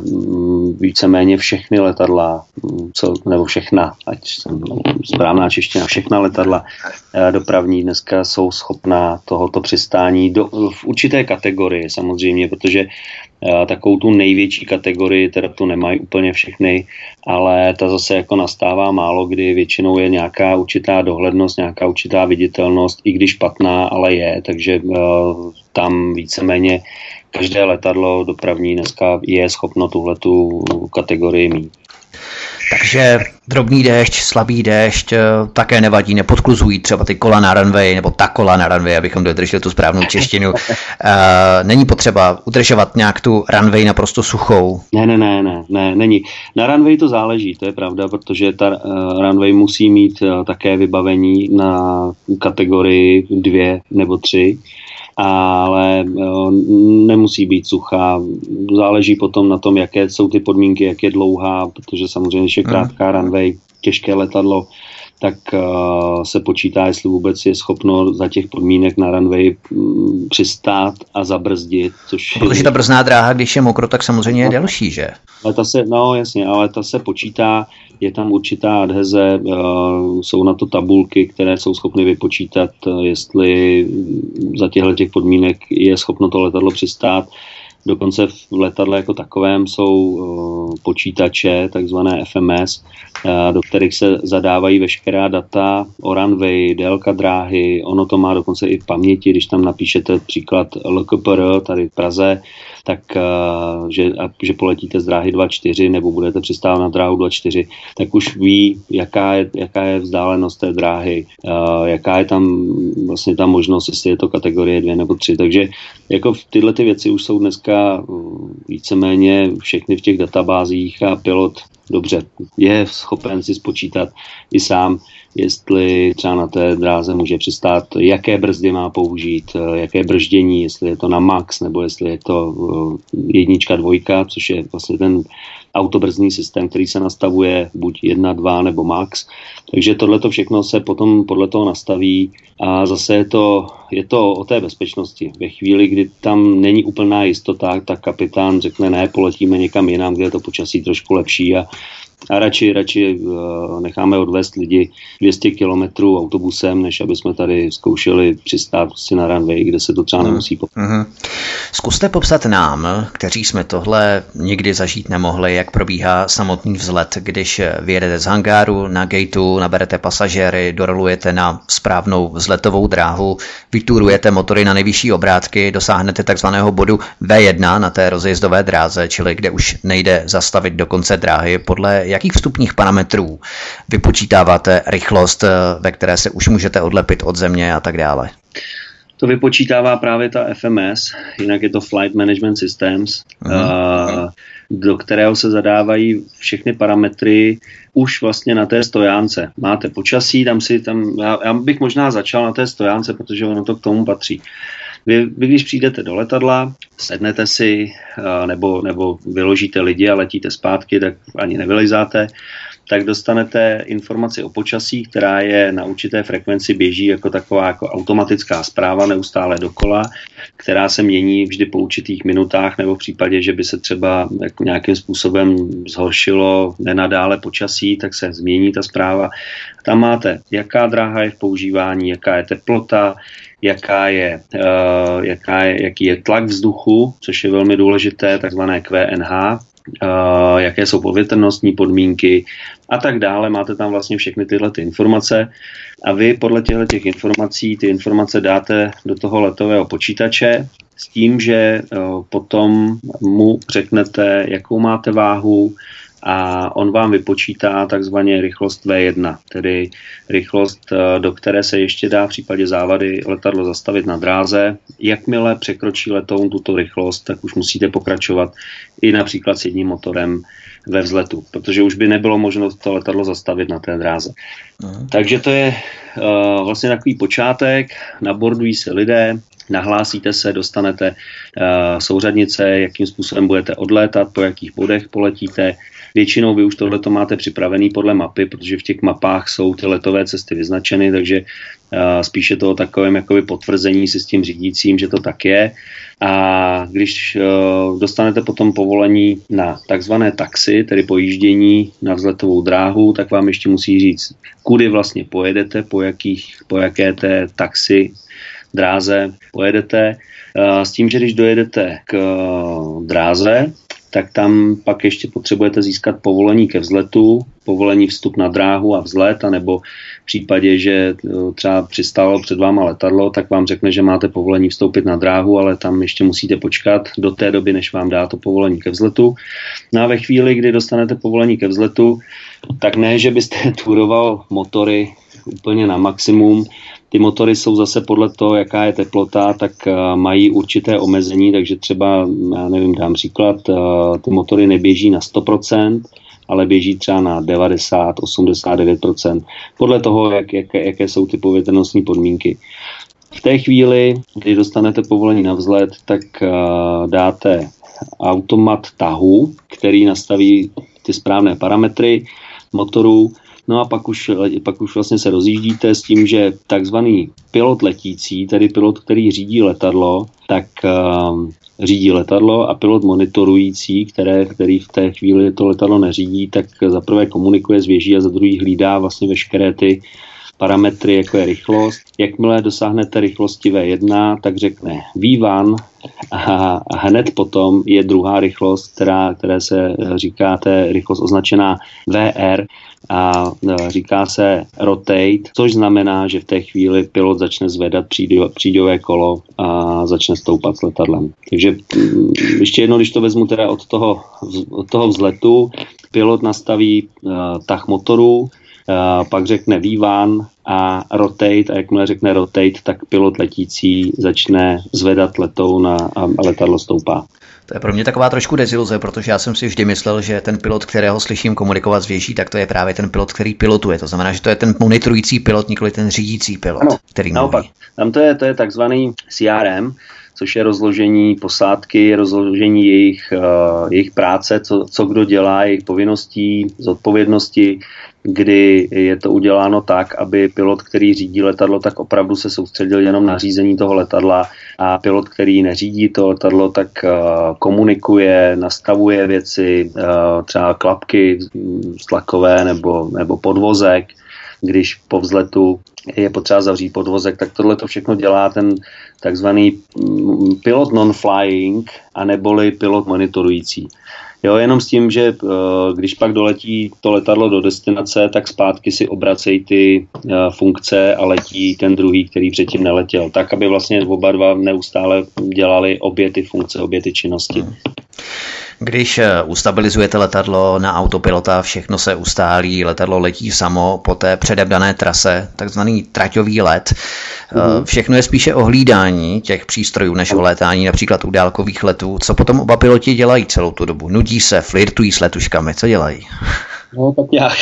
víceméně všechny letadla, co, nebo všechna, ať jsem správná čeština, všechna letadla dopravní dneska jsou schopná tohoto přistání do, v určité kategorii samozřejmě, protože takovou tu největší kategorii, teda tu nemají úplně všechny, ale ta zase jako nastává málo, kdy většinou je nějaká určitá dohlednost, nějaká určitá viditelnost, i když špatná, ale je, takže uh, tam víceméně každé letadlo dopravní dneska je schopno tuhletu kategorii mít. Takže drobný déšť, slabý déšť také nevadí, nepodkluzují třeba ty kola na runway, nebo ta kola na runway, abychom dodrželi tu správnou češtinu. Není potřeba udržovat nějak tu runway naprosto suchou? Ne, ne, ne, ne, ne, není. Na runway to záleží, to je pravda, protože ta uh, runway musí mít uh, také vybavení na kategorii dvě nebo tři. Ale nemusí být suchá. Záleží potom na tom, jaké jsou ty podmínky, jak je dlouhá, protože samozřejmě, když je krátká runway, těžké letadlo, tak uh, se počítá, jestli vůbec je schopno za těch podmínek na runway um, přistát a zabrzdit. Což protože je, ta brzná dráha, když je mokro, tak samozřejmě je delší, že? Ale ta se, no jasně, ale ta se počítá, je tam určitá adheze, uh, jsou na to tabulky, které jsou schopny vypočítat, uh, jestli za těchto těch podmínek je schopno to letadlo přistát. Dokonce v letadle jako takovém jsou uh, počítače, takzvané F M S, uh, do kterých se zadávají veškerá data o runway, délka dráhy, ono to má dokonce i v paměti, když tam napíšete příklad L K P R tady v Praze, tak uh, že, a, že poletíte z dráhy dva čtyři nebo budete přistávat na dráhu dva čtyři, tak už ví, jaká je, jaká je vzdálenost té dráhy, uh, jaká je tam vlastně ta možnost, jestli je to kategorie dvě nebo tři. Takže jako tyhle ty věci už jsou dneska uh, víceméně všechny v těch databázích a pilot dobře, je schopen si spočítat i sám, jestli třeba na té dráze může přistát, jaké brzdy má použít, jaké brždění, jestli je to na max, nebo jestli je to jednička, dvojka, což je vlastně ten autobrzdný systém, který se nastavuje buď jedna, dva nebo max. Takže tohleto všechno se potom podle toho nastaví a zase je to, je to o té bezpečnosti. Ve chvíli, kdy tam není úplná jistota, tak kapitán řekne ne, poletíme někam jinam, kde je to počasí trošku lepší a A radši, radši uh, necháme odvést lidi dvě stě kilometrů autobusem, než aby jsme tady zkoušeli přistát si na runway, kde se to třeba nemusí popsat. Mm-hmm. Zkuste popsat nám, kteří jsme tohle nikdy zažít nemohli, jak probíhá samotný vzlet, když vyjedete z hangáru na gateu, naberete pasažéry, dorolujete na správnou vzletovou dráhu, vyturujete motory na nejvyšší obrátky, dosáhnete takzvaného bodu V jedna na té rozjezdové dráze, čili kde už nejde zastavit do konce dráhy. Podle jakých vstupních parametrů vypočítáváte rychlost, ve které se už můžete odlepit od země a tak dále? To vypočítává právě ta F M S, jinak je to Flight Management Systems, uh, do kterého se zadávají všechny parametry už vlastně na té stojánce. Máte počasí, tam si tam, já, já bych možná začal na té stojánce, protože ono to k tomu patří. Vy, vy když přijdete do letadla, sednete si nebo, nebo vyložíte lidi a letíte zpátky, tak ani nevylizáte, tak dostanete informaci o počasí, která je na určité frekvenci, běží jako taková jako automatická zpráva neustále dokola, která se mění vždy po určitých minutách nebo v případě, že by se třeba nějakým způsobem zhoršilo nenadále počasí, tak se změní ta zpráva. Tam máte, jaká dráha je v používání, jaká je teplota, jaká je, uh, jaká je, jaký je tlak vzduchu, což je velmi důležité, takzvané Q N H, uh, jaké jsou povětrnostní podmínky a tak dále. Máte tam vlastně všechny tyhle ty informace a vy podle těchto těch informací ty informace dáte do toho letového počítače s tím, že uh, potom mu řeknete, jakou máte váhu, a on vám vypočítá takzvaně rychlost V jedna, tedy rychlost, do které se ještě dá v případě závady letadlo zastavit na dráze. Jakmile překročí letoun tuto rychlost, tak už musíte pokračovat i například s jedním motorem ve vzletu, protože už by nebylo možno to letadlo zastavit na té dráze. Aha. Takže to je uh, vlastně takový počátek, nabordují se lidé, nahlásíte se, dostanete uh, souřadnice, jakým způsobem budete odlétat, po jakých bodech poletíte. Většinou vy už tohleto máte připravený podle mapy, protože v těch mapách jsou ty letové cesty vyznačeny, takže uh, spíše to o takovém jakoby potvrzení si s tím řídícím, že to tak je. A když uh, dostanete potom povolení na takzvané taxi, tedy pojíždění na vzletovou dráhu, tak vám ještě musí říct, kudy vlastně pojedete, po, jakých, po jaké té taxi dráze pojedete. Uh, s tím, že když dojedete k uh, dráze, tak tam pak ještě potřebujete získat povolení ke vzletu, povolení vstup na dráhu a vzlet, anebo v případě, že třeba přistálo před váma letadlo, tak vám řekne, že máte povolení vstoupit na dráhu, ale tam ještě musíte počkat do té doby, než vám dá to povolení ke vzletu. No a ve chvíli, kdy dostanete povolení ke vzletu, tak ne, že byste turoval motory úplně na maximum. Ty motory jsou zase podle toho, jaká je teplota, tak uh, mají určité omezení, takže třeba, já nevím, dám příklad, uh, ty motory neběží na sto procent, ale běží třeba na devadesát, osmdesát devět procent. Podle toho, jak, jak, jaké jsou ty povětrnostní podmínky. V té chvíli, kdy dostanete povolení na vzlet, tak uh, dáte automat tahu, který nastaví ty správné parametry motorů. No a pak už, pak už vlastně se rozjíždíte s tím, že takzvaný pilot letící, tedy pilot, který řídí letadlo, tak uh, řídí letadlo a pilot monitorující, které, který v té chvíli to letadlo neřídí, tak za prvé komunikuje s věží a za druhý hlídá vlastně veškeré ty parametry, jako je rychlost. Jakmile dosáhnete rychlosti V jedna, tak řekne V one a hned potom je druhá rychlost, která, které se říká, té rychlost označená V R a říká se rotate, což znamená, že v té chvíli pilot začne zvedat příďové kolo a začne stoupat s letadlem. Takže ještě jedno, když to vezmu teda od toho, od toho vzletu, pilot nastaví uh, tah motoru, Uh, pak řekne V one a rotate a jakmile řekne rotate, tak pilot letící začne zvedat letoun a, a letadlo stoupá. To je pro mě taková trošku deziluze, protože já jsem si vždy myslel, že ten pilot, kterého slyším komunikovat s věží, tak to je právě ten pilot, který pilotuje. To znamená, že to je ten monitorující pilot, nikoli ten řídící pilot, ano, který naopak. mluví. Tam to je, to je takzvaný C R M, což je rozložení posádky, rozložení jejich, uh, jejich práce, co, co kdo dělá, jejich povinností, zodpovědnosti, kdy je to uděláno tak, aby pilot, který řídí letadlo, tak opravdu se soustředil jenom na řízení toho letadla a pilot, který neřídí to letadlo, tak uh, komunikuje, nastavuje věci, uh, třeba klapky tlakové nebo, nebo podvozek, když po vzletu je potřeba zavřít podvozek, tak tohle to všechno dělá ten takzvaný pilot non-flying, aneboli pilot monitorující. Jo, jenom s tím, že když pak doletí to letadlo do destinace, tak zpátky si obracejí ty funkce a letí ten druhý, který předtím neletěl. Tak, aby vlastně oba dva neustále dělali obě ty funkce, obě ty činnosti. Když ustabilizujete letadlo na autopilota, všechno se ustálí, letadlo letí samo po té předem dané trase, takzvaný traťový let. Mm. Všechno je spíše o hlídání těch přístrojů než o létání, například u dálkových letů. Co potom oba piloti dělají celou tu dobu? Nudí se, flirtují s letuškami, co dělají? No, tak nějak.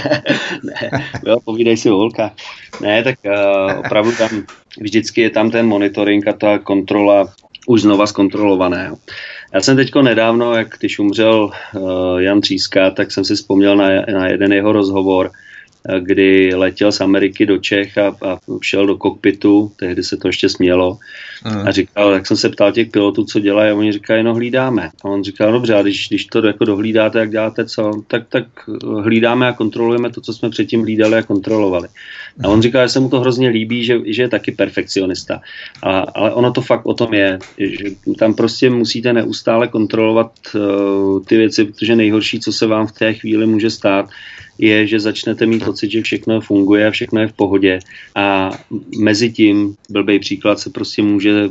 Ne, jo, povídej si o holkách. Ne, tak uh, opravdu tam vždycky je tam ten monitoring a ta kontrola už znova zkontrolovaného. Já jsem teďko nedávno, jak když umřel uh, Jan Tříska, tak jsem si vzpomněl na, na jeden jeho rozhovor, uh, kdy letěl z Ameriky do Čech a, a šel do kokpitu, tehdy se to ještě smělo, uh. a říkal, jak jsem se ptal těch pilotů, co dělají, a oni říkají, no hlídáme. A on říkal, dobře, a když, když to jako dohlídáte, jak děláte co, tak, tak hlídáme a kontrolujeme to, co jsme předtím hlídali a kontrolovali. A on říká, že se mu to hrozně líbí, že, že je taky perfekcionista. A, ale ono to fakt o tom je, že tam prostě musíte neustále kontrolovat uh, ty věci, protože nejhorší, co se vám v té chvíli může stát, je, že začnete mít pocit, že všechno funguje a všechno je v pohodě. A mezi tím, blbej příklad, se prostě může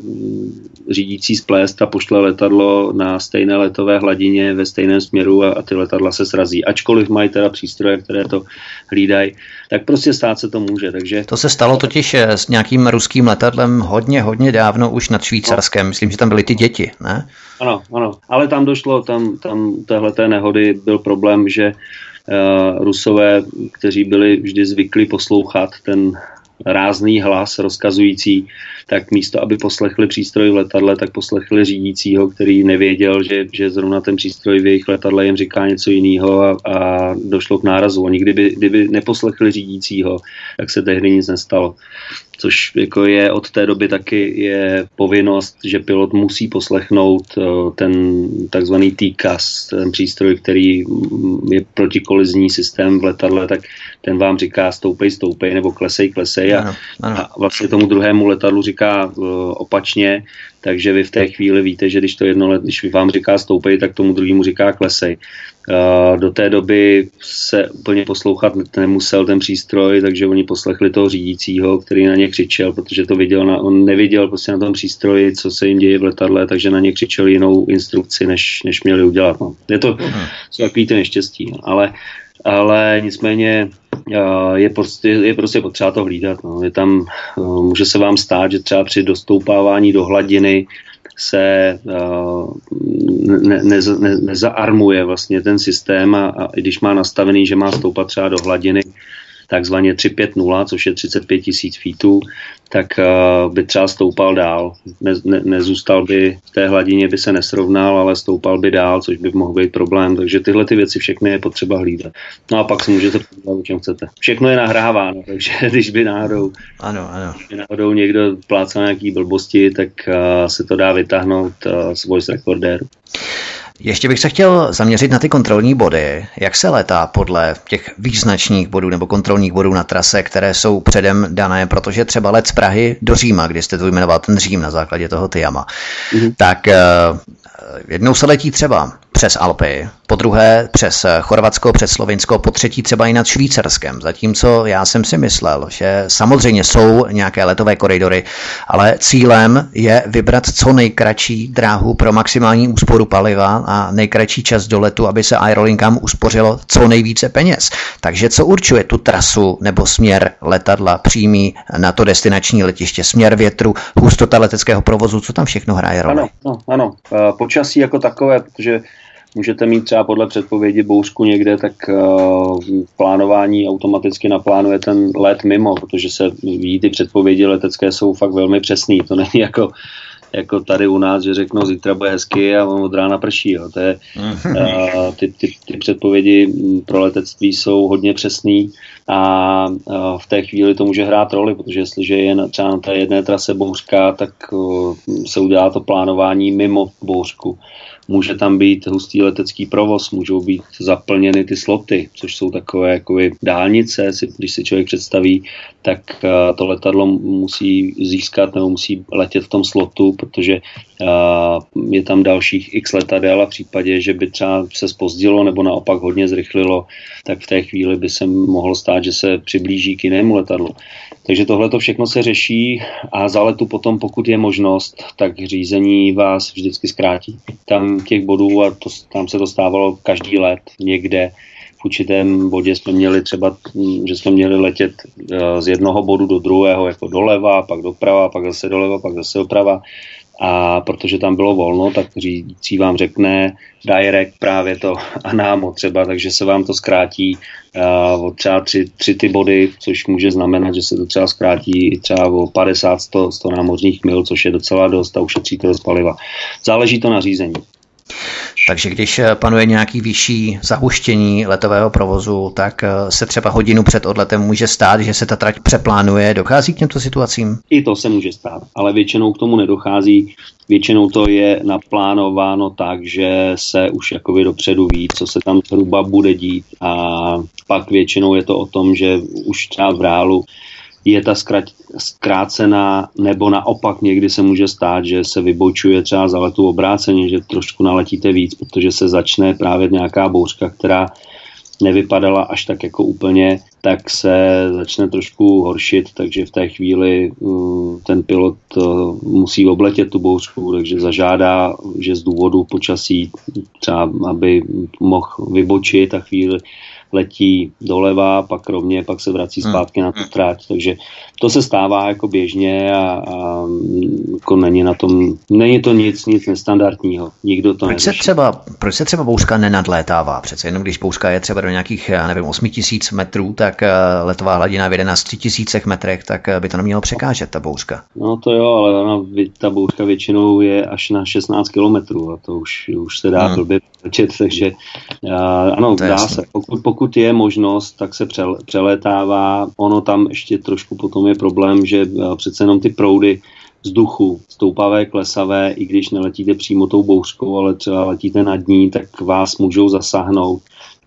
řídící splést a pošle letadlo na stejné letové hladině ve stejném směru a, a ty letadla se srazí. Ačkoliv mají teda přístroje, které to hlídají, tak prostě stát se to může. Takže... To se stalo totiž s nějakým ruským letadlem hodně, hodně dávno už nad Švýcarskem. Myslím, že tam byly ty děti, ne? Ano, ano. Ale tam došlo, tam, tam téhleté nehody byl problém, že Uh, Rusové, kteří byli vždy zvyklí poslouchat ten rázný hlas rozkazující, tak místo, aby poslechli přístroj v letadle, tak poslechli řídícího, který nevěděl, že, že zrovna ten přístroj v jejich letadle jim říká něco jiného a, a došlo k nárazu. Oni kdyby, kdyby neposlechli řídícího, tak se tehdy nic nestalo. Což jako je od té doby taky je povinnost, že pilot musí poslechnout ten takzvaný T C A S, ten přístroj, který je protikolizní systém v letadle, tak ten vám říká stoupej, stoupej, nebo klesej, klesej a, ano, ano. a vlastně tomu druhému letadlu říká uh, opačně, takže vy v té chvíli víte, že když to jedno let, když vám říká stoupej, tak tomu druhému říká klesej. Uh, do té doby se úplně poslouchat nemusel ten přístroj, takže oni poslechli toho řídícího, který na ně křičel, protože to viděl, na, on neviděl prostě na tom přístroji, co se jim děje v letadle, takže na ně křičel jinou instrukci, než, než měli udělat. No. Je to uh-huh. takový to neštěstí, ale, ale nicméně uh, je, prostě, je prostě potřeba to hlídat. No. Je tam, uh, může se vám stát, že třeba při dostoupávání do hladiny se uh, ne, ne, ne, nezaarmuje vlastně ten systém a, a i když má nastavený, že má stoupat třeba do hladiny takzvaně tři pět nula, což je třicet pět tisíc feetů, tak uh, by třeba stoupal dál. Ne, ne, nezůstal by v té hladině, by se nesrovnal, ale stoupal by dál, což by mohl být problém. Takže tyhle ty věci všechny je potřeba hlídat. No a pak si můžete podívat, o čem chcete. Všechno je nahráváno, takže když by náhodou, ano, ano. Když by náhodou někdo plácal nějaký blbosti, tak uh, se to dá vytáhnout uh, z voice recorderu. Ještě bych se chtěl zaměřit na ty kontrolní body. Jak se létá podle těch význačných bodů nebo kontrolních bodů na trase, které jsou předem dané, protože třeba let z Prahy do Říma, kdy jste to jmenoval ten Řím na základě toho Tyama, mm-hmm. tak uh, jednou se letí třeba přes Alpy, po druhé přes Chorvatsko, přes Slovinsko, po třetí třeba i nad Švýcarskem. Zatímco já jsem si myslel, že samozřejmě jsou nějaké letové koridory, ale cílem je vybrat co nejkratší dráhu pro maximální úsporu paliva a nejkratší čas do letu, aby se aerolinkám uspořilo co nejvíce peněz. Takže co určuje tu trasu nebo směr letadla přímý na to destinační letiště, směr větru, hustota leteckého provozu, co tam všechno hraje roli? Ano, no, ano. Počasí jako takové, protože můžete mít třeba podle předpovědi bouřku někde, tak uh, plánování automaticky naplánuje ten let mimo, protože se ví, ty předpovědi letecké jsou fakt velmi přesný. To není jako, jako tady u nás, že řeknou zítra bude hezky a od rána prší. Jo. To je, uh, ty, ty, ty předpovědi pro letectví jsou hodně přesný a uh, v té chvíli to může hrát roli, protože jestliže je na, třeba na té jedné trase bouřka, tak uh, se udělá to plánování mimo bouřku. Může tam být hustý letecký provoz, můžou být zaplněny ty sloty, což jsou takové jakoby dálnice, když si člověk představí, tak to letadlo musí získat nebo musí letět v tom slotu, protože je tam dalších x letadel a v případě, že by třeba se zpozdilo nebo naopak hodně zrychlilo, tak v té chvíli by se mohlo stát, že se přiblíží k jinému letadlu. Takže tohle to všechno se řeší a za letu potom, pokud je možnost, tak řízení vás vždycky zkrátí. Tam těch bodů, a to, tam se to stávalo každý let někde, v určitém bodě jsme měli třeba, že jsme měli letět z jednoho bodu do druhého, jako doleva, pak doprava, pak zase doleva, pak zase doprava. A protože tam bylo volno, tak řídící vám řekne direct právě to a námo třeba, takže se vám to zkrátí uh, o třeba tři, tři ty body, což může znamenat, že se to třeba zkrátí třeba o padesát sto námořních mil, což je docela dost a ušetří to dost paliva. Záleží to na řízení. Takže když panuje nějaký vyšší zahuštění letového provozu, tak se třeba hodinu před odletem může stát, že se ta trať přeplánuje. Dochází k těmto situacím? I to se může stát, ale většinou k tomu nedochází. Většinou to je naplánováno tak, že se už jakoby dopředu ví, co se tam zhruba bude dít a pak většinou je to o tom, že už třeba v reálu je ta zkrácená, nebo naopak někdy se může stát, že se vybočuje třeba za letu obráceně, že trošku naletíte víc, protože se začne právě nějaká bouřka, která nevypadala až tak jako úplně, tak se začne trošku horšit, takže v té chvíli uh, ten pilot uh, musí obletět tu bouřku, takže zažádá, že z důvodu počasí třeba, aby mohl vybočit a chvíli letí doleva, pak rovně, pak se vrací zpátky na tu trať, takže to se stává jako běžně a, a jako není na tom, není to nic, nic nestandardního, nikdo to proč se třeba, proč se třeba bouřka nenadlétává? Přece jenom když bouřka je třeba do nějakých, já nevím, osm tisíc metrů, tak letová hladina v jedenácti tisících metrech, tak by to nemělo překážet, ta bouřka. No to jo, ale ona, ta bouřka většinou je až na šestnáct kilometrů a to už, už se dá hmm. blbě letět, takže uh, ano, dá jasný. se. Pokud, pokud je možnost, tak se přelétává. Ono tam ještě trošku potom je problém, že přece jenom ty proudy vzduchu, stoupavé, klesavé, i když neletíte přímo tou bouřkou, ale třeba letíte nad ní, tak vás můžou zasáhnout.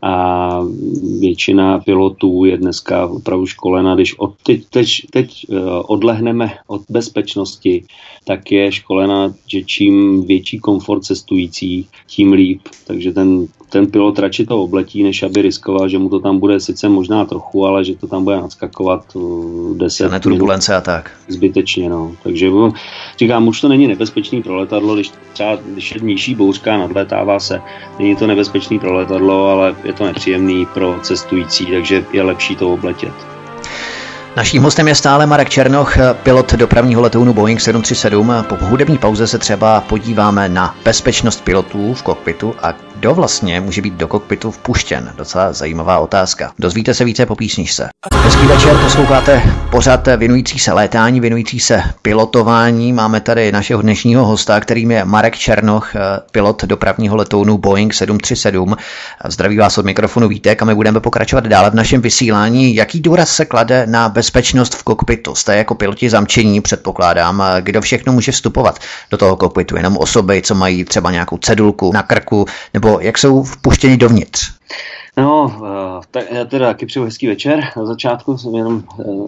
A většina pilotů je dneska opravdu školena, když od teď, teď, teď odlehneme od bezpečnosti, tak je školena, že čím větší komfort cestujících, tím líp. Takže ten, ten pilot radši to obletí, než aby riskoval, že mu to tam bude sice možná trochu, ale že to tam bude nadskakovat deset turbulence a tak. Zbytečně, no. Takže říkám, už to není nebezpečný pro letadlo, když třeba když je nižší bouřka, nadlétává se, není to nebezpečný pro letadlo, ale je to nepříjemný pro cestující, takže je lepší to obletět. Naším hostem je stále Marek Černoch, pilot dopravního letounu Boeing sedm tři sedm. Po hudební pauze se třeba podíváme na bezpečnost pilotů v kokpitu a kdo vlastně může být do kokpitu vpuštěn. Docela zajímavá otázka. Dozvíte se více po písničce. Hezký večer, posloucháte pořad věnující se létání, věnující se pilotování. Máme tady našeho dnešního hosta, kterým je Marek Černoch, pilot dopravního letounu Boeing sedm tři sedm. Zdraví vás od mikrofonu Vítek a my budeme pokračovat dále v našem vysílání. Jaký důraz se klade na bezpečnost v kokpitu? Jste jako piloti zamčení, předpokládám. Kdo všechno může vstupovat do toho kokpitu? Jenom osoby, co mají třeba nějakou cedulku na krku, nebo jak jsou vpuštěni dovnitř? No, tak já teda taky přeju hezký večer. Na začátku jsem jenom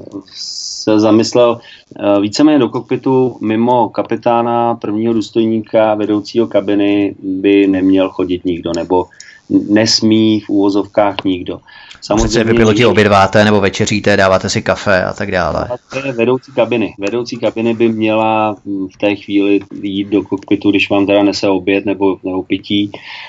se zamyslel, víceméně do kokpitu mimo kapitána, prvního důstojníka, vedoucího kabiny by neměl chodit nikdo, nebo nesmí v úvozovkách nikdo. Samozřejmě vy piloti obědváte nebo večeříte, dáváte si kafe a tak dále. To je vedoucí kabiny. Vedoucí kabiny by měla v té chvíli jít do kokpitu, když vám teda nese oběd nebo, nebo pití.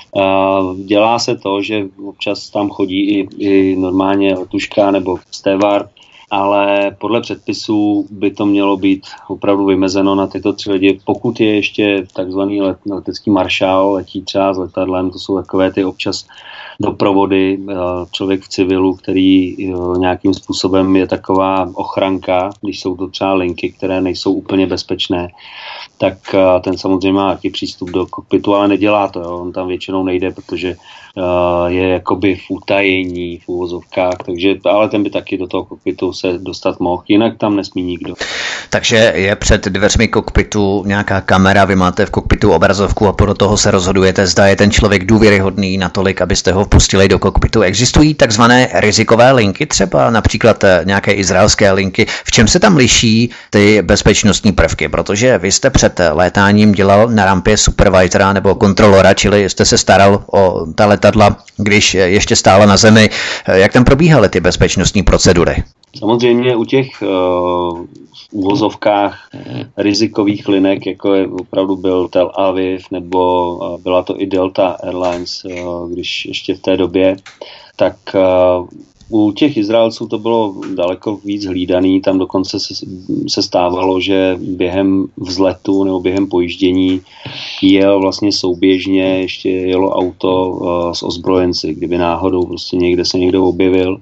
Dělá se to, že občas tam chodí i, i normálně letuška nebo steward, ale podle předpisů by to mělo být opravdu vymezeno na tyto tři lidi. Pokud je ještě takzvaný let, letecký maršál, letí třeba s letadlem, to jsou takové ty občas doprovody, člověk v civilu, který nějakým způsobem je taková ochranka, když jsou to třeba linky, které nejsou úplně bezpečné, tak ten samozřejmě má taky přístup do kokpitu, ale nedělá to, jo. On tam většinou nejde, protože je jakoby v utajení, v úvozovkách, takže, ale ten by taky do toho kokpitu se dostat mohl, jinak tam nesmí nikdo. Takže je před dveřmi kokpitu nějaká kamera, vy máte v kokpitu obrazovku a podle toho se rozhodujete, zda je ten člověk důvěryhodný natolik, abyste ho vpustili do kokpitu. Existují takzvané rizikové linky, třeba například nějaké izraelské linky. V čem se tam liší ty bezpečnostní prvky? Protože vy jste před létáním dělal na rampě supervisora nebo kontrolora, čili jste se staral o ta letadla, když ještě stála na zemi. Jak tam probíhaly ty bezpečnostní procedury? Samozřejmě u těch uh, uvozovkách rizikových linek, jako je opravdu byl Tel Aviv, nebo uh, byla to i Delta Airlines, uh, když ještě v té době, tak uh, u těch Izraelců to bylo daleko víc hlídaný, tam dokonce se, se stávalo, že během vzletu nebo během pojíždění jel vlastně souběžně, ještě jelo auto uh, s ozbrojenci, kdyby náhodou prostě někde se někdo objevil.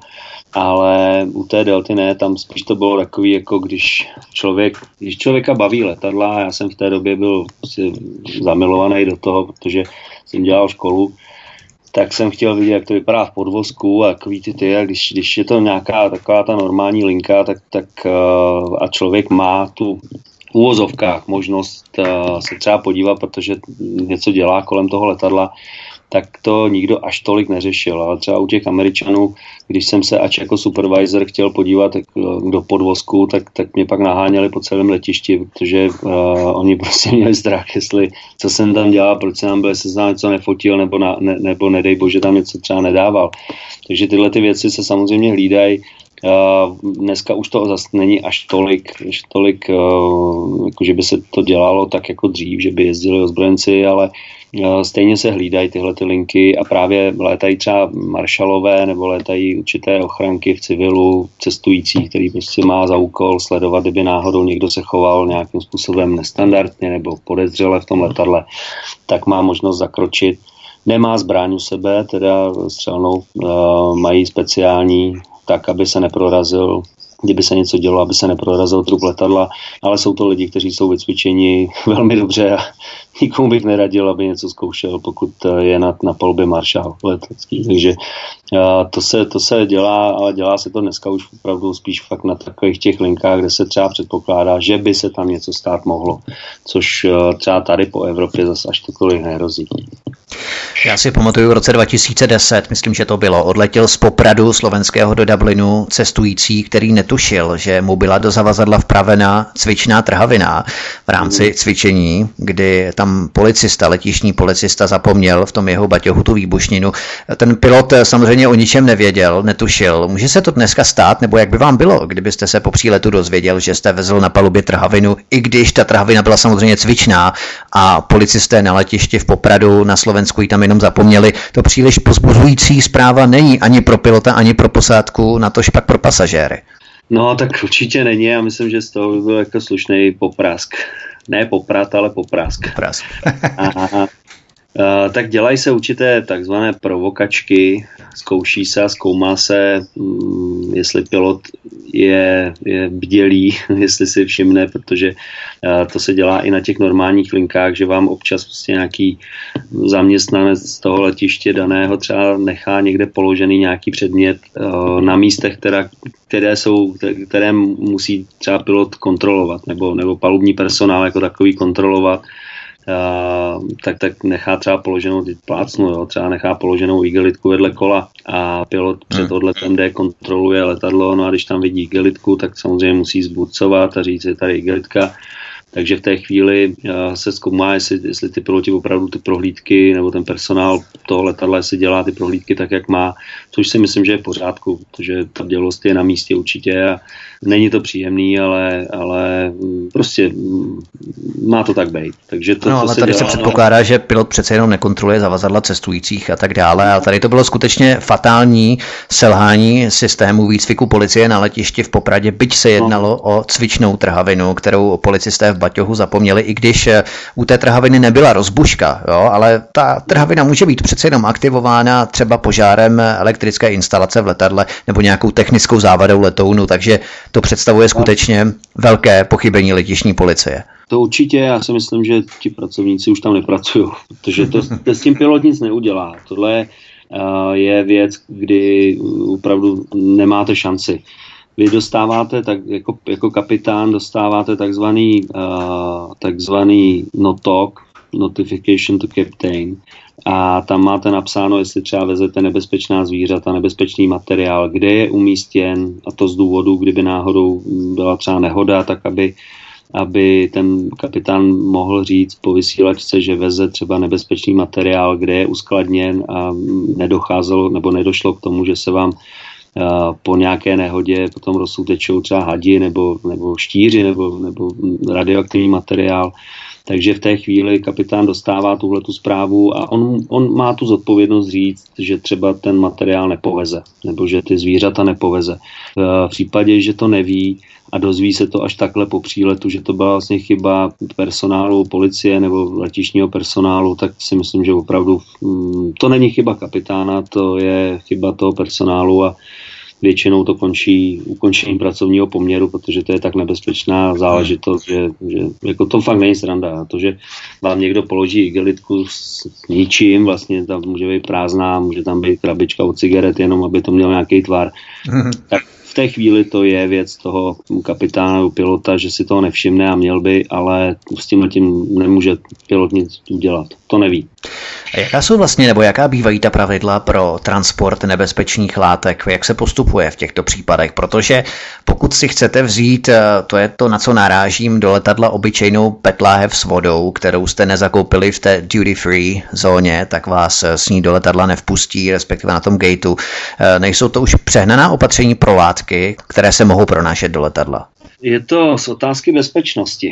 Ale u té Delty ne, tam spíš to bylo takový, jako když člověk, když člověka baví letadla, já jsem v té době byl prostě zamilovaný do toho, protože jsem dělal školu, tak jsem chtěl vidět, jak to vypadá v podvozku a takový ty ty, a když, když je to nějaká taková ta normální linka, tak, tak uh, a člověk má tu v úvozovkách možnost uh, se třeba podívat, protože něco dělá kolem toho letadla, tak to nikdo až tolik neřešil. Ale třeba u těch Američanů, když jsem se ač jako supervisor chtěl podívat do podvozku, tak, tak mě pak naháněli po celém letišti, protože uh, oni prostě měli strach, jestli co jsem tam dělal, proč jsem tam byl, jestli jsem něco nefotil, nebo, na, ne, nebo nedej bože tam něco třeba nedával. Takže tyhle ty věci se samozřejmě hlídají. Uh, dneska už to zase není až tolik, až tolik uh, jako že by se to dělalo tak jako dřív, že by jezdili ozbrojenci, ale uh, stejně se hlídají tyhle ty linky a právě létají třeba maršalové nebo létají určité ochranky v civilu cestující, který prostě má za úkol sledovat, kdyby náhodou někdo se choval nějakým způsobem nestandardně nebo podezřele v tom letadle, tak má možnost zakročit. Nemá zbraň u sebe, teda střelnou, uh, mají speciální, tak, aby se neprorazil, kdyby se něco dělo, aby se neprorazil trup letadla, ale jsou to lidi, kteří jsou vycvičeni velmi dobře a nikomu bych neradil, aby něco zkoušel, pokud je na, na palubě maršál letecký. Takže uh, to, se, to se dělá, ale dělá se to dneska už opravdu spíš fakt na takových těch linkách, kde se třeba předpokládá, že by se tam něco stát mohlo, což uh, třeba tady po Evropě zase až tolik nehrozí. Já si pamatuju v roce dva tisíce deset, myslím, že to bylo, odletěl z Popradu slovenského do Dublinu cestující, který netušil, že mu byla do zavazadla vpravena cvičná trhavina v rámci cvičení, kdy tam policista, letišní policista zapomněl v tom jeho baťohu tu výbušninu. Ten pilot samozřejmě o ničem nevěděl, netušil. Může se to dneska stát, nebo jak by vám bylo, kdybyste se po příletu dozvěděl, že jste vezl na palubě trhavinu, i když ta trhavina byla samozřejmě cvičná a policisté na letišti v Popradu na Slovensku ji tam jenom zapomněli. To příliš povzbuzující zpráva není ani pro pilota, ani pro posádku, natož pak pro pasažéry. No, tak určitě není. Já myslím, že z toho by byl jako slušný poprask. Ne poprat, ale poprask. Poprask. a, a, tak dělají se určité takzvané provokačky, zkouší se a zkoumá se, mm, jestli pilot je, je bdělý, jestli si všimne, protože uh, to se dělá i na těch normálních linkách, že vám občas prostě nějaký zaměstnanec z toho letiště daného třeba nechá někde položený nějaký předmět uh, na místech, která, které jsou, které musí třeba pilot kontrolovat, nebo, nebo palubní personál jako takový kontrolovat. Uh, tak, tak nechá třeba položenou, plácnu, jo, třeba nechá položenou igelitku vedle kola a pilot před odletem jde, kontroluje letadlo, no a když tam vidí igelitku, tak samozřejmě musí zbucovat a říct, je tady igelitka. Takže v té chvíli uh, se zkoumá, jestli, jestli ty piloti opravdu ty prohlídky nebo ten personál toho letadla, jestli dělá ty prohlídky tak, jak má, což si myslím, že je v pořádku, protože ta bdělost je na místě určitě a není to příjemný, ale, ale prostě má to tak být. Takže to, no, ale se tady dělá, se předpokládá, že pilot přece jenom nekontroluje zavazadla cestujících a tak dále. A tady to bylo skutečně fatální selhání systému výcviku policie na letišti v Popradě, byť se jednalo no. o cvičnou trhavinu, kterou policisté v baťohu zapomněli, i když u té trhaviny nebyla rozbuška, jo, ale ta trhavina může být přece jenom aktivována třeba požárem elektrické instalace v letadle nebo nějakou technickou závadou letounu, takže to představuje skutečně velké pochybení letištní policie. To určitě, já si myslím, že ti pracovníci už tam nepracují, protože to, to s tím pilot nic neudělá. Tohle uh, je věc, kdy opravdu nemáte šanci. Vy dostáváte, tak jako, jako kapitán, dostáváte takzvaný, uh, takzvaný notok, notification to captain, a tam máte napsáno, jestli třeba vezete nebezpečná zvířata, nebezpečný materiál, kde je umístěn, a to z důvodu, kdyby náhodou byla třeba nehoda, tak aby, aby ten kapitán mohl říct po vysílačce, že veze třeba nebezpečný materiál, kde je uskladněn a nedocházelo nebo nedošlo k tomu, že se vám Uh, po nějaké nehodě potom rozsutečou třeba hadi nebo, nebo štíři nebo, nebo radioaktivní materiál. Takže v té chvíli kapitán dostává tuhletu zprávu a on, on má tu zodpovědnost říct, že třeba ten materiál nepoveze nebo že ty zvířata nepoveze. Uh, v případě, že to neví a dozví se to až takhle po příletu, že to byla vlastně chyba personálu policie nebo letištního personálu, tak si myslím, že opravdu mm, to není chyba kapitána, to je chyba toho personálu a většinou to končí ukončením pracovního poměru, protože to je tak nebezpečná záležitost, že, že jako to fakt není sranda. To, že vám někdo položí igelitku s ničím, vlastně tam může být prázdná, může tam být krabička od cigaret, jenom aby to mělo nějaký tvar, tak v té chvíli to je věc toho kapitána nebo pilota, že si toho nevšimne a měl by, ale s tím tím nemůže pilot nic udělat. To neví. A jaká jsou vlastně, nebo jaká bývají ta pravidla pro transport nebezpečných látek? Jak se postupuje v těchto případech? Protože pokud si chcete vzít, to je to, na co narážím, do letadla obyčejnou pet láhev s vodou, kterou jste nezakoupili v té duty free zóně, tak vás s ní do letadla nevpustí, respektive na tom gateu. Nejsou to už přehnaná opatření pro látky, které se mohou pronášet do letadla? Je to z otázky bezpečnosti.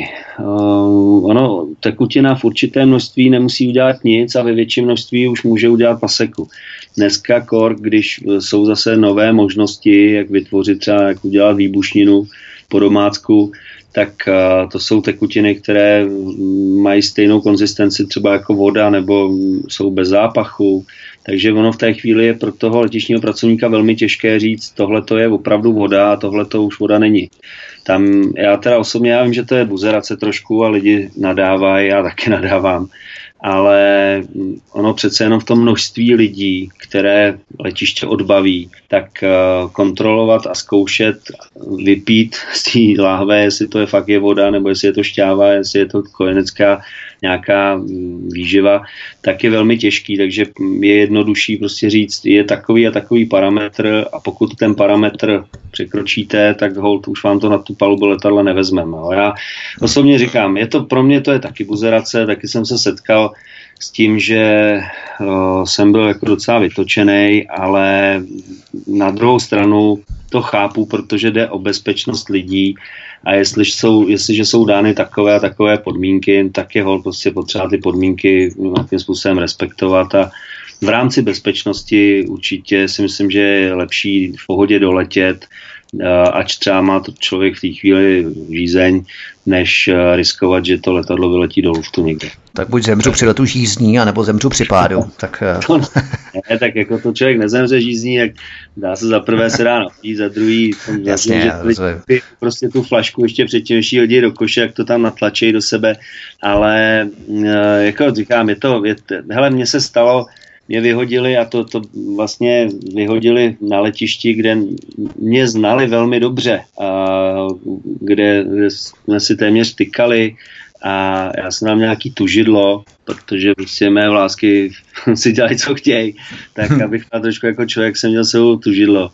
Uh, ono, tekutina v určité množství nemusí udělat nic a ve větším množství už může udělat paseku. Dneska kor, když jsou zase nové možnosti, jak vytvořit třeba, jak udělat výbušninu po domácku, tak uh, to jsou tekutiny, které mají stejnou konzistenci třeba jako voda nebo jsou bez zápachu. Takže ono v té chvíli je pro toho letištního pracovníka velmi těžké říct, tohle to je opravdu voda a tohle to už voda není. Tam já teda osobně, já vím, že to je buzerace trošku a lidi nadávají, já taky nadávám, ale ono přece jenom v tom množství lidí, které letiště odbaví, tak uh, kontrolovat a zkoušet vypít z té láhve, jestli to je fakt je voda, nebo jestli je to šťáva, jestli je to kojenecká nějaká výživa, tak je velmi těžký, takže je jednodušší prostě říct, je takový a takový parametr a pokud ten parametr překročíte, tak hold, už vám to na tu palubu letadla nevezmeme. Já osobně říkám, je to, pro mě to je taky buzerace, taky jsem se setkal s tím, že uh, jsem byl jako docela vytočený, ale na druhou stranu to chápu, protože jde o bezpečnost lidí a jestli jsou, jestliže jsou dány takové a takové podmínky, tak je hol prostě potřeba ty podmínky nějakým způsobem respektovat a v rámci bezpečnosti určitě si myslím, že je lepší v pohodě doletět, ač třeba má to člověk v té chvíli žízeň, než riskovat, že to letadlo vyletí do luftu někde. Tak buď zemřu při letu žízní, anebo zemřu při pádu. Tak... To ne, tak jako to člověk nezemře žízní, jak dá se za prvé se dá napít, za druhý jasně, že lidi, prostě tu flašku ještě předtím, než lidi do koše, jak to tam natlačí do sebe, ale jako říkám, je to, je, hele, mně se stalo, mě vyhodili a to, to vlastně vyhodili na letišti, kde mě znali velmi dobře a kde, kde jsme si téměř tykali a já jsem tam nějaký tužidlo, protože prostě mé vlásky si dělají, co chtějí, tak abych na trošku jako člověk jsem měl sebou tužidlo.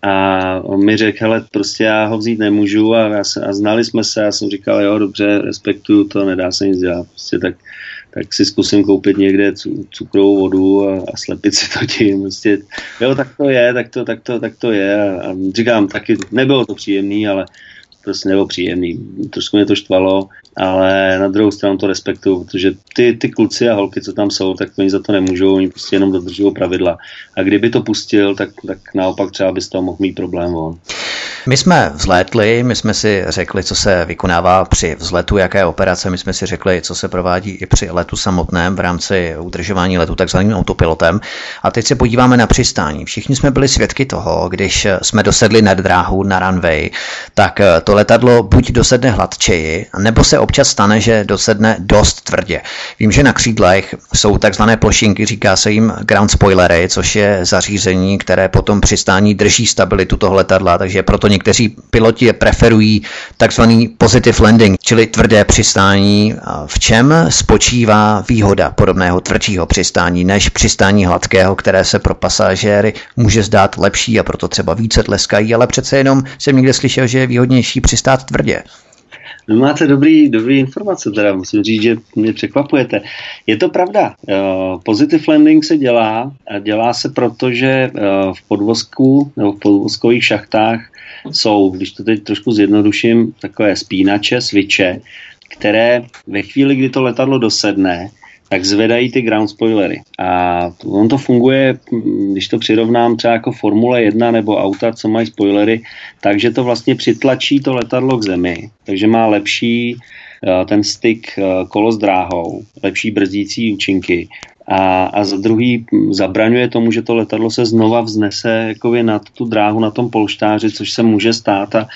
A on mi řekl, hele, prostě já ho vzít nemůžu a, já se, a znali jsme se, já jsem říkal, jo, dobře, respektuju to, nedá se nic dělat, prostě tak, tak si zkusím koupit někde cukrovou vodu a, a slepit si to tím, prostě, jo, tak to je, tak to, tak to, tak to je a, a říkám, taky nebylo to příjemný, ale prostě nebylo příjemný, trošku mě to štvalo, ale na druhou stranu to respektuju, protože ty, ty kluci a holky, co tam jsou, tak oni za to nemůžou, oni prostě jenom dodržují pravidla. A kdyby to pustil, tak, tak naopak třeba by z toho mohl mít problém on. My jsme vzlétli, my jsme si řekli, co se vykonává při vzletu, jaké operace, my jsme si řekli, co se provádí i při letu samotném v rámci udržování letu takzvaným autopilotem. A teď se podíváme na přistání. Všichni jsme byli svědky toho, když jsme dosedli na dráhu, na runway, tak to letadlo buď dosedne hladčeji, nebo se občas stane, že dosedne dost tvrdě. Vím, že na křídlech jsou takzvané plošinky, říká se jim ground spoilery, což je zařízení, které potom přistání drží stabilitu toho letadla, takže proto někteří piloti preferují takzvaný positive landing, čili tvrdé přistání. V čem spočívá výhoda podobného tvrdšího přistání než přistání hladkého, které se pro pasažéry může zdát lepší a proto třeba více tleskají, ale přece jenom jsem někde slyšel, že je výhodnější přistát tvrdě. No, máte dobrý, dobrý informace, teda musím říct, že mě překvapujete. Je to pravda. Uh, positive landing se dělá a dělá se proto, že uh, v podvozku nebo v podvozkových šachtách jsou, když to teď trošku zjednoduším, takové spínače, switche, které ve chvíli, kdy to letadlo dosedne, tak zvedají ty ground spoilery. A on to funguje, když to přirovnám třeba jako Formule jedna nebo auta, co mají spoilery, takže to vlastně přitlačí to letadlo k zemi. Takže má lepší ten styk kolo s dráhou, lepší brzdící účinky. A, a za druhý zabraňuje tomu, že to letadlo se znova vznese jakoby nad tu dráhu, na tom polštáři, což se může stát. A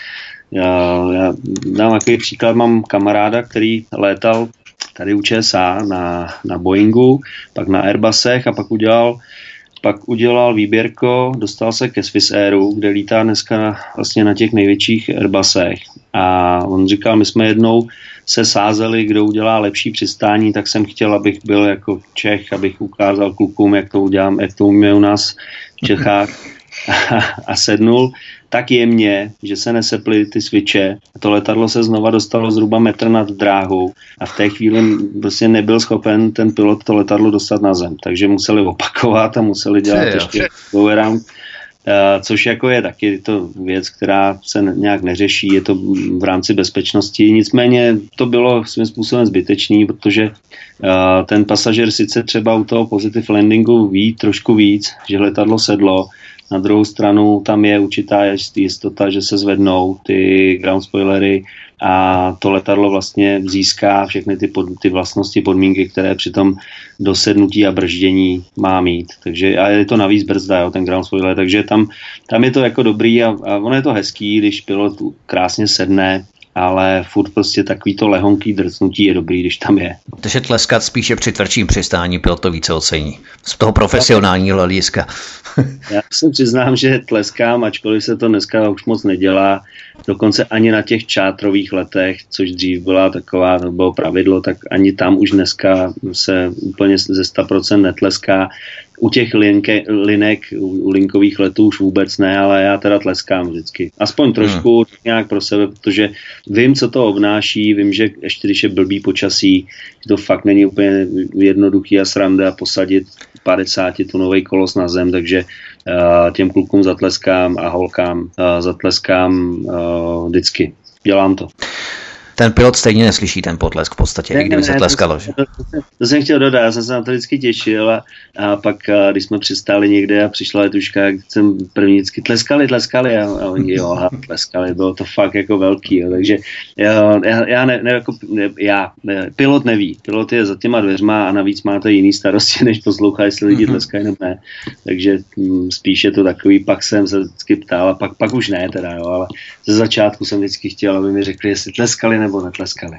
já, já dám takový příklad, mám kamaráda, který létal tady u Č S A na, na Boeingu, pak na Airbusech a pak udělal, pak udělal výběrko, dostal se ke Swiss Airu, kde lítá dneska vlastně na těch největších Airbusech. A on říkal, my jsme jednou se sázeli, kdo udělá lepší přistání, tak jsem chtěl, abych byl jako Čech, abych ukázal klukům, jak to udělám, jak to umíme u nás v Čechách. A, a sednul tak jemně, že se neseply ty switche. To letadlo se znova dostalo zhruba metr nad dráhu a v té chvíli prostě nebyl schopen ten pilot to letadlo dostat na zem. Takže museli opakovat a museli dělat je, ještě go around. Uh, což jako je taky to věc, která se nějak neřeší, je to v rámci bezpečnosti. Nicméně to bylo svým způsobem zbytečný, protože uh, ten pasažér sice třeba u toho positive landingu ví trošku víc, že letadlo sedlo, na druhou stranu tam je určitá jistota, že se zvednou ty ground spoilery a to letadlo vlastně získá všechny ty, pod, ty vlastnosti, podmínky, které při tom dosednutí a brždění má mít. Takže a je to navíc brzda, jo, ten ground spoiler, takže tam, tam je to jako dobrý a, a ono je to hezký, když pilot krásně sedne, ale furt prostě takový to lehonký drcnutí je dobrý, když tam je. Takže tleskat spíše při tvrdším přistání pilot to více ocení. Z toho profesionálního hlediska. Já se přiznám, že tleskám, ačkoliv se to dneska už moc nedělá, dokonce ani na těch čátrových letech, což dřív byla taková, to bylo pravidlo, tak ani tam už dneska se úplně ze sto procent netleská. U těch linke, linek, u linkových letů už vůbec ne, ale já teda tleskám vždycky. Aspoň trošku hmm. nějak pro sebe, protože vím, co to obnáší, vím, že ještě když je blbý počasí, že to fakt není úplně jednoduchý a sranda a posadit padesáti-tunový kolos na zem, takže uh, těm klukům zatleskám a holkám uh, zatleskám uh, vždycky. Dělám to. Ten pilot stejně neslyší ten potlesk v podstatě, ne, i kdyby ne, se tleskalo, že? To, to, to jsem chtěl dodat, já jsem se na to vždycky těšil a, a pak, a, když jsme přistáli někde a přišla letuška, jsem první vždycky tleskali, tleskali a, a oni jo, a tleskali, bylo to fakt jako velký, jo, takže já, já, já, ne, ne, jako, ne, já ne, pilot neví, pilot je za těma dveřma a navíc máte jiný starosti, než poslouchá, jestli lidi tleskají nebo ne, takže m, spíš je to takový, pak jsem se vždycky ptal a pak, pak už ne teda, jo, ale ze začátku jsem vždycky chtěl, aby mi řekli, jestli tleskali nebo netleskali.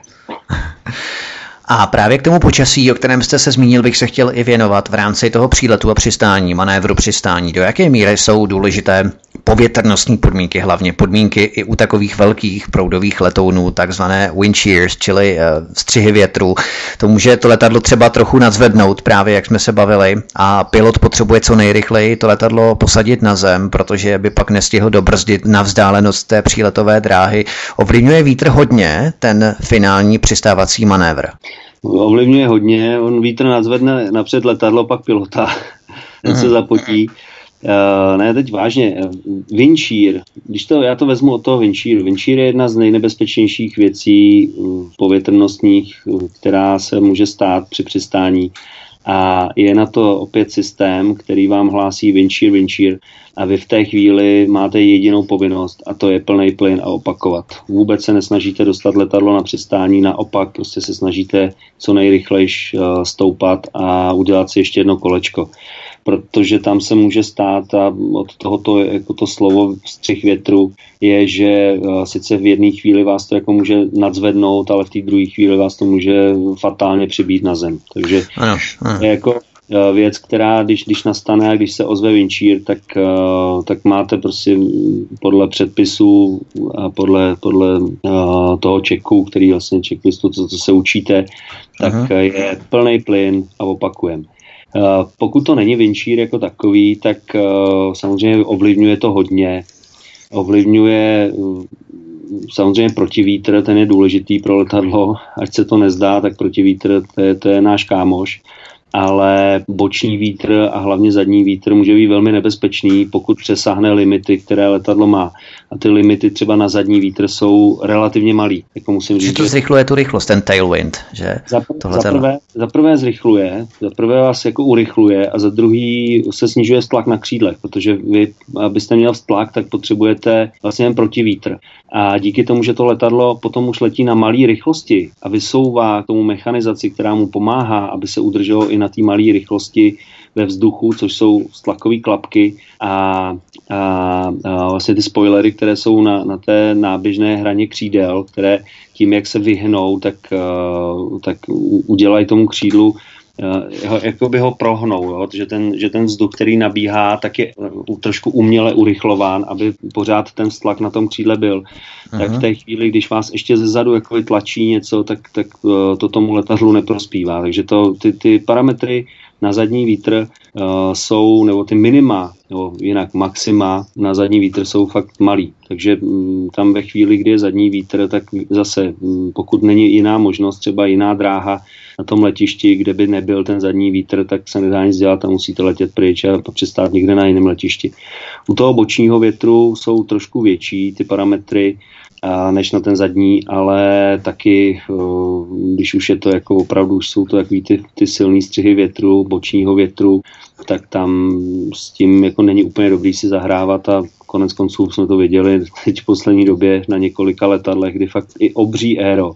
A právě k tomu počasí, o kterém jste se zmínil, bych se chtěl i věnovat v rámci toho příletu a přistání, manévru přistání. Do jaké míry jsou důležité povětrnostní podmínky, hlavně podmínky i u takových velkých proudových letounů, takzvané wind shears, čili střihy větru. To může to letadlo třeba trochu nadzvednout, právě jak jsme se bavili, a pilot potřebuje co nejrychleji to letadlo posadit na zem, protože by pak nestihl dobrzdit na vzdálenost té příletové dráhy. Ovlivňuje vítr hodně ten finální přistávací manévr? Ovlivňuje hodně, on vítr nadzvedne napřed letadlo, pak pilota, ten se zapotí. Uh, ne, teď vážně, wind shear, když to, já to vezmu od toho wind shearu. Wind shear je jedna z nejnebezpečnějších věcí uh, povětrnostních, uh, která se může stát při přistání, a je na to opět systém, který vám hlásí wind shear, wind shear, a vy v té chvíli máte jedinou povinnost, a to je plný plyn a opakovat. Vůbec se nesnažíte dostat letadlo na přistání, naopak prostě se snažíte co nejrychleji uh, stoupat a udělat si ještě jedno kolečko. Protože tam se může stát, a od tohoto jako to slovo střih větru je, že uh, sice v jedné chvíli vás to jako může nadzvednout, ale v té druhé chvíli vás to může fatálně přibít na zem. Takže ano, ano. je jako uh, věc, která když, když nastane a když se ozve wind shear, tak, uh, tak máte prostě podle předpisů a podle, podle uh, toho checku, který vlastně checklistu, co, co se učíte, tak uh, je plný plyn a opakujeme. Uh, pokud to není wind shear jako takový, tak uh, samozřejmě ovlivňuje to hodně. Ovlivňuje uh, samozřejmě protivítr, ten je důležitý pro letadlo, ať se to nezdá, tak protivítr, to je, to je náš kámoš. Ale boční vítr a hlavně zadní vítr může být velmi nebezpečný, pokud přesáhne limity, které letadlo má. A ty limity třeba na zadní vítr jsou relativně malý. Jako musím říct, že to zrychluje tu rychlost, ten tailwind, že? Za, za, prvé, za prvé zrychluje, za prvé vás jako urychluje a za druhý se snižuje tlak na křídlech, protože vy, abyste měl tlak, tak potřebujete vlastně jen protivítr. A díky tomu, že to letadlo potom už letí na malé rychlosti a vysouvá k tomu mechanizaci, která mu pomáhá, aby se udrželo i na té malé rychlosti ve vzduchu, což jsou tlakové klapky a, a, a vlastně ty spoilery, které jsou na, na té náběžné hraně křídel, které tím, jak se vyhnou, tak, uh, tak udělají tomu křídlu, uh, jako by ho prohnou, jo? Že, ten, že ten vzduch, který nabíhá, tak je uh, trošku uměle urychlován, aby pořád ten tlak na tom křídle byl. Uh-huh. Tak v té chvíli, když vás ještě zezadu jako tlačí něco, tak, tak uh, to tomu letadlu neprospívá. Takže to, ty, ty parametry na zadní vítr uh, jsou, nebo ty minima, nebo jinak maxima na zadní vítr jsou fakt malý. Takže um, tam ve chvíli, kdy je zadní vítr, tak zase, um, pokud není jiná možnost, třeba jiná dráha na tom letišti, kde by nebyl ten zadní vítr, tak se nedá nic dělat a musíte letět pryč a přistát někde na jiném letišti. U toho bočního větru jsou trošku větší ty parametry než na ten zadní, ale taky, když už je to jako opravdu, už jsou to takový ty, ty silný střihy větru, bočního větru, tak tam s tím jako není úplně dobrý si zahrávat a konec konců jsme to viděli teď v poslední době na několika letadlech, kdy fakt i obří aero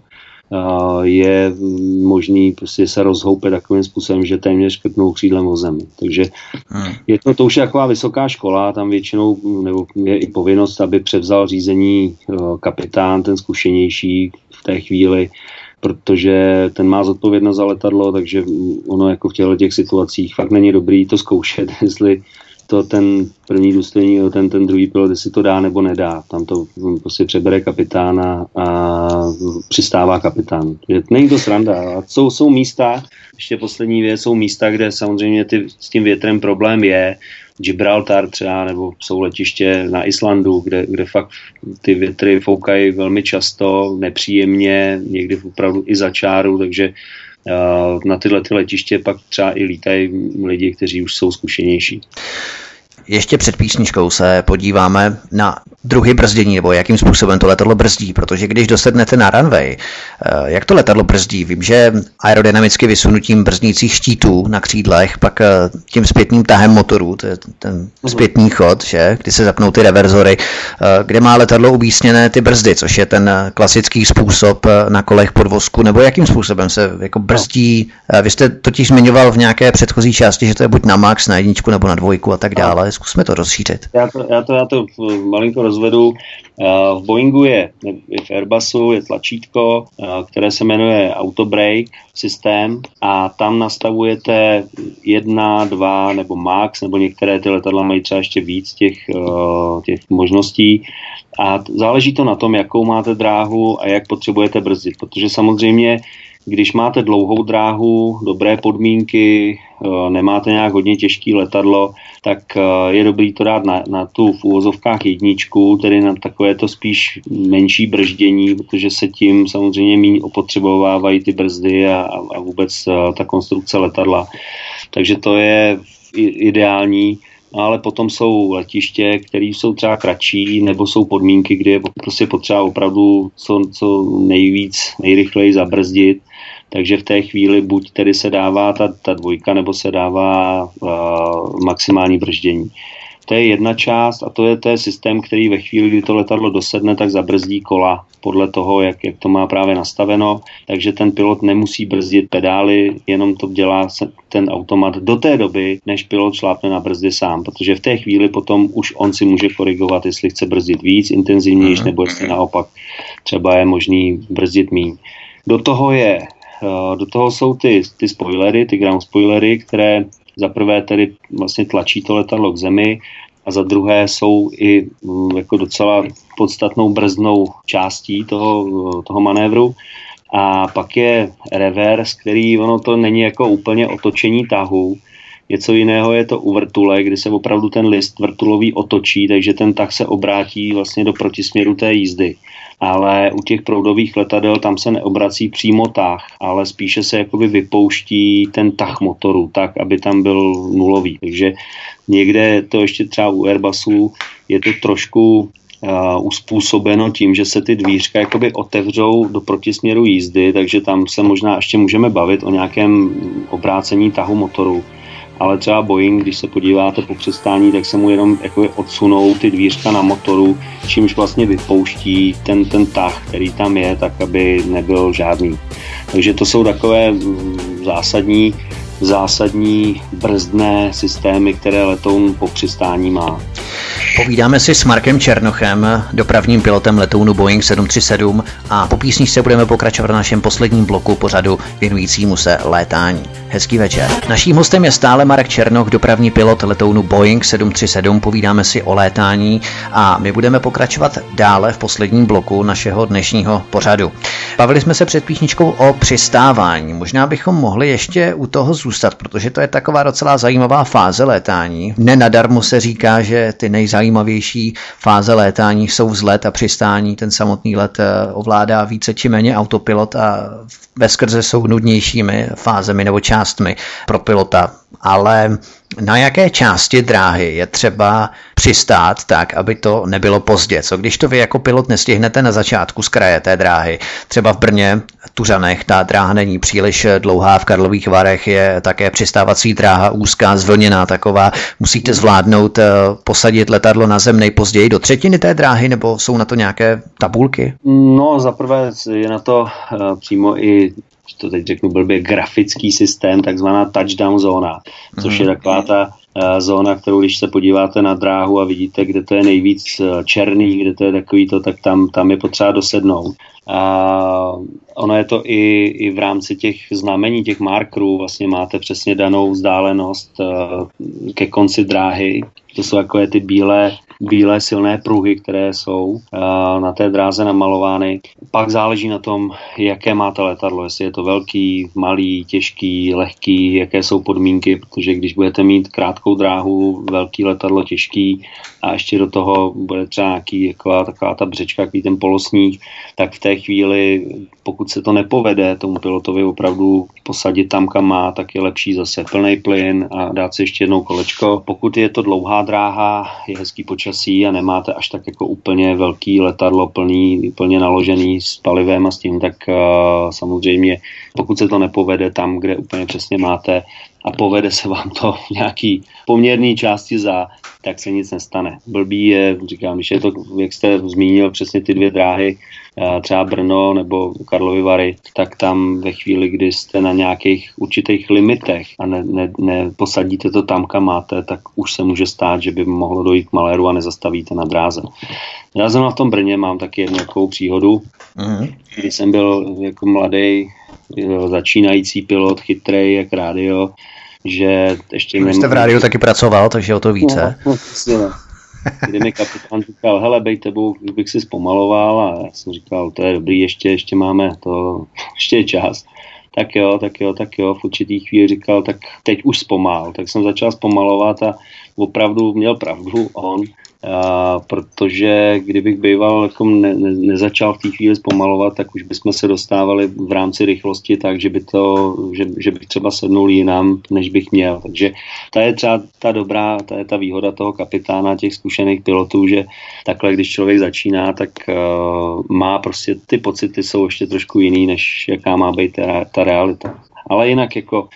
je možný prostě se rozhoupet takovým způsobem, že téměř škrtnou křídlem o zemi. Takže hmm. je to, to už je taková vysoká škola, tam většinou nebo je i povinnost, aby převzal řízení kapitán, ten zkušenější v té chvíli, protože ten má zodpovědnost za letadlo, takže ono jako v těchto těch situacích fakt není dobrý to zkoušet, jestli to ten první důstojník, ten, ten druhý pilot, jestli to dá nebo nedá. Tam to prostě přebere kapitána a přistává kapitán. Není to sranda. A jsou, jsou místa, ještě poslední věc, jsou místa, kde samozřejmě ty, s tím větrem problém je. Gibraltar třeba, nebo jsou letiště na Islandu, kde, kde fakt ty větry foukají velmi často, nepříjemně, někdy opravdu i za čáru, takže na tyhle ty letiště pak třeba i lítají lidi, kteří už jsou zkušenější. Ještě před písničkou se podíváme na druhy brzdění, nebo jakým způsobem to letadlo brzdí, protože když dosednete na runway, jak to letadlo brzdí? Vím, že aerodynamicky vysunutím brzdnících štítů na křídlech, pak tím zpětným tahem motorů, to je ten zpětný chod, že? Kdy se zapnou ty reverzory, kde má letadlo umístěné ty brzdy, což je ten klasický způsob na kolech podvozku, nebo jakým způsobem se jako brzdí? Vy jste totiž zmiňoval v nějaké předchozí části, že to je buď na max, na jedničku nebo na dvojku a tak dále. Zkusme to rozšířit. Já to, já to, já to malinko rozvedu. V Boeingu je, i v Airbusu je tlačítko, které se jmenuje Auto Brake systém a tam nastavujete jedna, dva nebo max, nebo některé ty letadla mají třeba ještě víc těch, těch možností. A záleží to na tom, jakou máte dráhu a jak potřebujete brzdit, protože samozřejmě když máte dlouhou dráhu, dobré podmínky, nemáte nějak hodně těžký letadlo, tak je dobrý to dát na, na tu v úvozovkách jedničku, tedy na takové to spíš menší brždění, protože se tím samozřejmě méně opotřebovávají ty brzdy a, a vůbec ta konstrukce letadla. Takže to je ideální. Ale potom jsou letiště, které jsou třeba kratší, nebo jsou podmínky, kde je prostě potřeba opravdu co, co nejvíc, nejrychleji zabrzdit. Takže v té chvíli buď tedy se dává ta, ta dvojka, nebo se dává uh, maximální brždění. To je jedna část a to je, to je systém, který ve chvíli, kdy to letadlo dosedne, tak zabrzdí kola podle toho, jak, jak to má právě nastaveno. Takže ten pilot nemusí brzdit pedály, jenom to dělá ten automat do té doby, než pilot šlápne na brzdy sám, protože v té chvíli potom už on si může korigovat, jestli chce brzdit víc, intenzivnější, nebo jestli naopak třeba je možný brzdit míň. Do toho je, do toho jsou ty, ty spoilery, ty ground spoilery, které za prvé tedy vlastně tlačí to letadlo k zemi a za druhé jsou i jako docela podstatnou brzdnou částí toho, toho manévru. A pak je reverse, který ono to není jako úplně otočení tahu. Něco jiného je to u vrtule, kdy se opravdu ten list vrtulový otočí, takže ten tah se obrátí vlastně do protisměru té jízdy. Ale u těch proudových letadel tam se neobrací přímo tah, ale spíše se jakoby vypouští ten tah motoru tak, aby tam byl nulový. Takže někde to ještě třeba u Airbusu je to trošku uh, uspůsobeno tím, že se ty dvířka jakoby otevřou do protisměru jízdy, takže tam se možná ještě můžeme bavit o nějakém obrácení tahu motoru. Ale třeba Boeing, když se podíváte po přistání, tak se mu jenom jako odsunou ty dvířka na motoru, čímž vlastně vypouští ten, ten tah, který tam je, tak aby nebyl žádný. Takže to jsou takové zásadní, zásadní brzdné systémy, které letoun po přistání má. Povídáme si s Markem Černochem, dopravním pilotem letounu Boeing sedm tři sedm a po písničce budeme pokračovat v našem posledním bloku pořadu věnujícímu se létání. Hezký večer. Naším hostem je stále Marek Černoch, dopravní pilot letounu Boeing sedm tři sedm. Povídáme si o létání a my budeme pokračovat dále v posledním bloku našeho dnešního pořadu. Bavili jsme se před písničkou o přistávání. Možná bychom mohli ještě u toho zůstat, protože to je taková docela zajímavá fáze létání. Nenadarmo se říká, že ty nejzajímavější fáze létání jsou vzlet a přistání. Ten samotný let ovládá více či méně autopilot a veskrze jsou nudnějšími fázemi nebo částmi pro pilota. Ale na jaké části dráhy je třeba přistát tak, aby to nebylo pozdě? Co když to vy jako pilot nestihnete na začátku z kraje té dráhy? Třeba v Brně, Tuřanech, ta dráha není příliš dlouhá, v Karlových Varech je také přistávací dráha úzká, zvlněná taková. Musíte zvládnout posadit letadlo na zem nejpozději do třetiny té dráhy, nebo jsou na to nějaké tabulky? No, zaprvé je na to uh, přímo i to teď řeknu blbě, grafický systém, takzvaná touchdown zóna, což je taková ta uh, zóna, kterou když se podíváte na dráhu a vidíte, kde to je nejvíc uh, černý, kde to je takový to, tak tam, tam je potřeba dosednout. A ono je to i, i v rámci těch znamení, těch markerů, vlastně máte přesně danou vzdálenost uh, ke konci dráhy. To jsou takové ty bílé, bílé silné pruhy, které jsou uh, na té dráze namalovány. Pak záleží na tom, jaké máte letadlo, jestli je to velký, malý, těžký, lehký, jaké jsou podmínky, protože když budete mít krátkou dráhu, velký letadlo, těžký a ještě do toho bude třeba nějaký, jako, taková ta břečka, takový ten polosník, tak v té chvíli, pokud se to nepovede tomu pilotovi opravdu posadit tam, kam má, tak je lepší zase plný plyn a dát si ještě jednou kolečko. Pokud je to dlouhá dráha, je hezký počasí a nemáte až tak jako úplně velký letadlo plný, plně naložený s palivem a s tím, tak uh, samozřejmě pokud se to nepovede tam, kde úplně přesně máte a povede se vám to v nějaký poměrný části za, tak se nic nestane. Blbý je, říkám, když je to, jak jste zmínil, přesně ty dvě dráhy, třeba Brno nebo Karlovy Vary, tak tam ve chvíli, kdy jste na nějakých určitých limitech a ne, ne, neposadíte to tam, kam máte, tak už se může stát, že by mohlo dojít k maléru a nezastavíte na dráze. Já jsem v tom Brně mám taky jednu takovou příhodu, mm-hmm. Když jsem byl jako mladý začínající pilot, chytrej jak rádio, že ještě... Vy jste v rádiu taky pracoval, takže o to více. No, no, kdy mi kapitán říkal, hele, bej tebou, bych si zpomaloval, a já jsem říkal, to je dobrý, ještě, ještě máme to, ještě je čas. Tak jo, tak jo, tak jo, v určitý chvíli říkal, tak teď už zpomal. Tak jsem začal zpomalovat a opravdu měl pravdu on, a protože kdybych býval jako ne, ne, nezačal v té chvíli zpomalovat, tak už bychom se dostávali v rámci rychlosti tak, že, by to, že, že bych třeba sednul jinam, než bych měl. Takže ta je třeba ta dobrá, ta je ta výhoda toho kapitána, těch zkušených pilotů, že takhle, když člověk začíná, tak uh, má prostě ty pocity jsou ještě trošku jiný, než jaká má být ta, ta realita. Ale jinak jako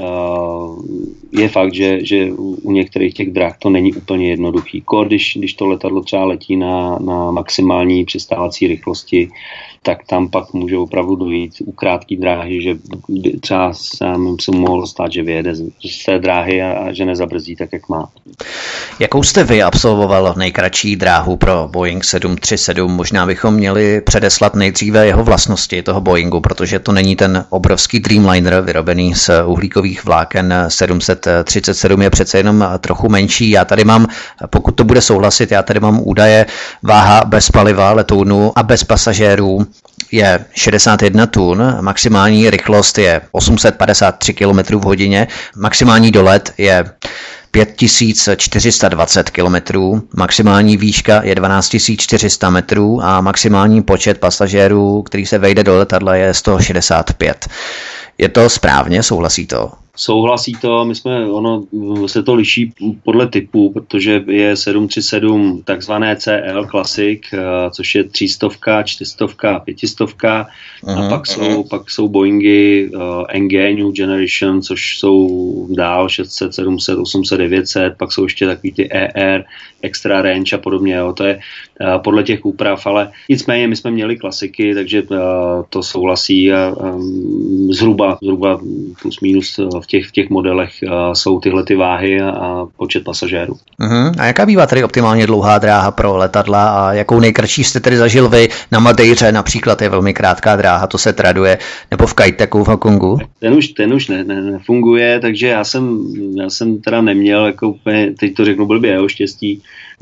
Uh, je fakt, že, že u některých těch drah to není úplně jednoduchý. Kor, když, když to letadlo třeba letí na, na maximální přistávací rychlosti, tak tam pak může opravdu dojít u krátké dráhy, že třeba se mu mohlo stát, že vyjede z té dráhy a, a že nezabrzdí tak, jak má. Jakou jste vy absolvoval nejkratší dráhu pro Boeing sedm tři sedm? Možná bychom měli předeslat nejdříve jeho vlastnosti toho Boeingu, protože to není ten obrovský Dreamliner vyrobený z uhlíkových vláken. sedm set třicet sedm je přece jenom trochu menší. Já tady mám, pokud to bude souhlasit, já tady mám údaje, váha bez paliva letounu a bez pasažérů je šedesát jedna tun, maximální rychlost je osm set padesát tři kilometrů v hodině, maximální dolet je pět tisíc čtyři sta dvacet kilometrů, maximální výška je dvanáct tisíc čtyři sta metrů a maximální počet pasažérů, který se vejde do letadla, je sto šedesát pět. Je to správně? Souhlasí to? Souhlasí to, my jsme, ono se to liší podle typu, protože je sedm tři sedm takzvané C L Classic, což je třistovka, čtyřstovka, pětistovka, uh-huh, a pak jsou, uh-huh. pak jsou Boeingy uh, N G New Generation, což jsou dál šest set, sedm set, osm set, devět set, pak jsou ještě takový ty E R, Extra Range a podobně, jo. To je uh, podle těch úprav, ale nicméně my jsme měli klasiky, takže uh, to souhlasí a um, zhruba, zhruba plus minus uh, v těch, v těch modelech uh, jsou tyhle ty váhy a, a počet pasažérů. Uh-huh. A jaká bývá tedy optimálně dlouhá dráha pro letadla a jakou nejkratší jste tedy zažil vy? Na Madeiře například je velmi krátká dráha, to se traduje, nebo v Kaiteku v Hongkongu? Ten už, ten už ne, ne, nefunguje, takže já jsem, já jsem teda neměl, jako úplně, teď to řeknu blbě, jo, štěstí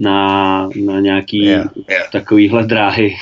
na, na nějaký yeah, yeah. takovýhle dráhy.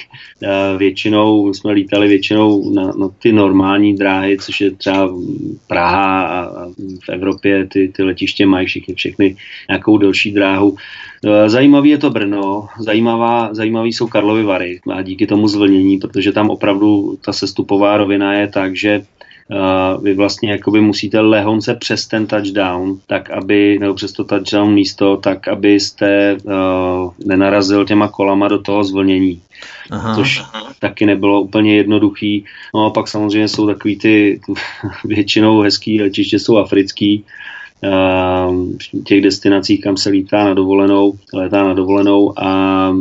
Většinou jsme lítali většinou na, na ty normální dráhy, což je třeba Praha a v Evropě ty, ty letiště mají všichni všechny nějakou delší dráhu. Zajímavý je to Brno, zajímavá, zajímavý jsou Karlovy Vary a díky tomu zvlnění, protože tam opravdu ta sestupová rovina je tak, že Uh, vy vlastně jakoby musíte lehonce přes ten touchdown, tak aby, nebo přes to touchdown místo, tak abyste uh, nenarazil těma kolama do toho zvlnění. Aha, což aha. taky nebylo úplně jednoduchý. No a pak samozřejmě jsou takový ty většinou hezký letiště jsou africký, v těch destinacích, kam se lítá na dovolenou, letá na dovolenou a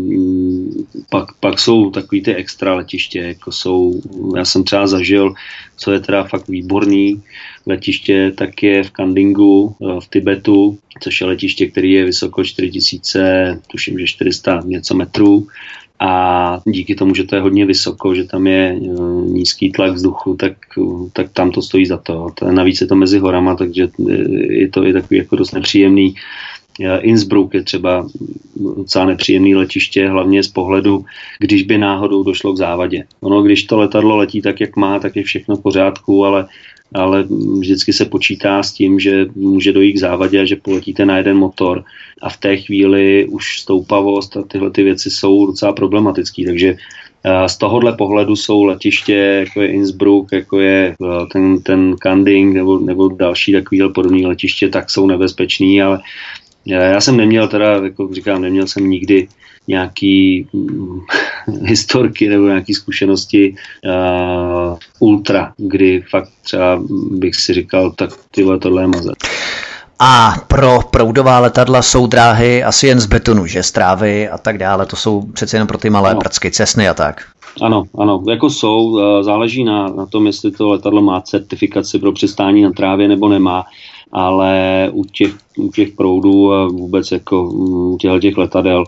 pak, pak jsou takový ty extra letiště, jako jsou, já jsem třeba zažil, co je teda fakt výborný letiště, tak je v Kandingu v Tibetu, což je letiště, který je vysoko čtyři tisíce, tuším, že čtyři sta něco metrů. A díky tomu, že to je hodně vysoko, že tam je uh, nízký tlak vzduchu, tak, uh, tak tam to stojí za to. Navíc je to mezi horama, takže je to i takový jako dost nepříjemný. Uh, Innsbruck je třeba docela nepříjemný letiště, hlavně z pohledu, když by náhodou došlo k závadě. Ono, když to letadlo letí tak, jak má, tak je všechno v pořádku, ale ale vždycky se počítá s tím, že může dojít k závadě a že poletíte na jeden motor a v té chvíli už stoupavost a tyhle ty věci jsou docela problematické, takže z tohohle pohledu jsou letiště, jako je Innsbruck, jako je ten, ten Kanding nebo, nebo další takovýhle podobný letiště, tak jsou nebezpečný, ale já jsem neměl teda, jako říkám, neměl jsem nikdy nějaký historky nebo nějaké zkušenosti uh, ultra, kdy fakt třeba bych si říkal, tak tyhle tohle je mazet. A pro proudová letadla jsou dráhy asi jen z betonu, že z trávy a tak dále, to jsou přece jen pro ty malé no. prcky, cesny a tak. Ano, ano, jako jsou, záleží na, na tom, jestli to letadlo má certifikaci pro přistání na trávě nebo nemá, ale u těch, u těch proudů a vůbec jako u těch, těch letadel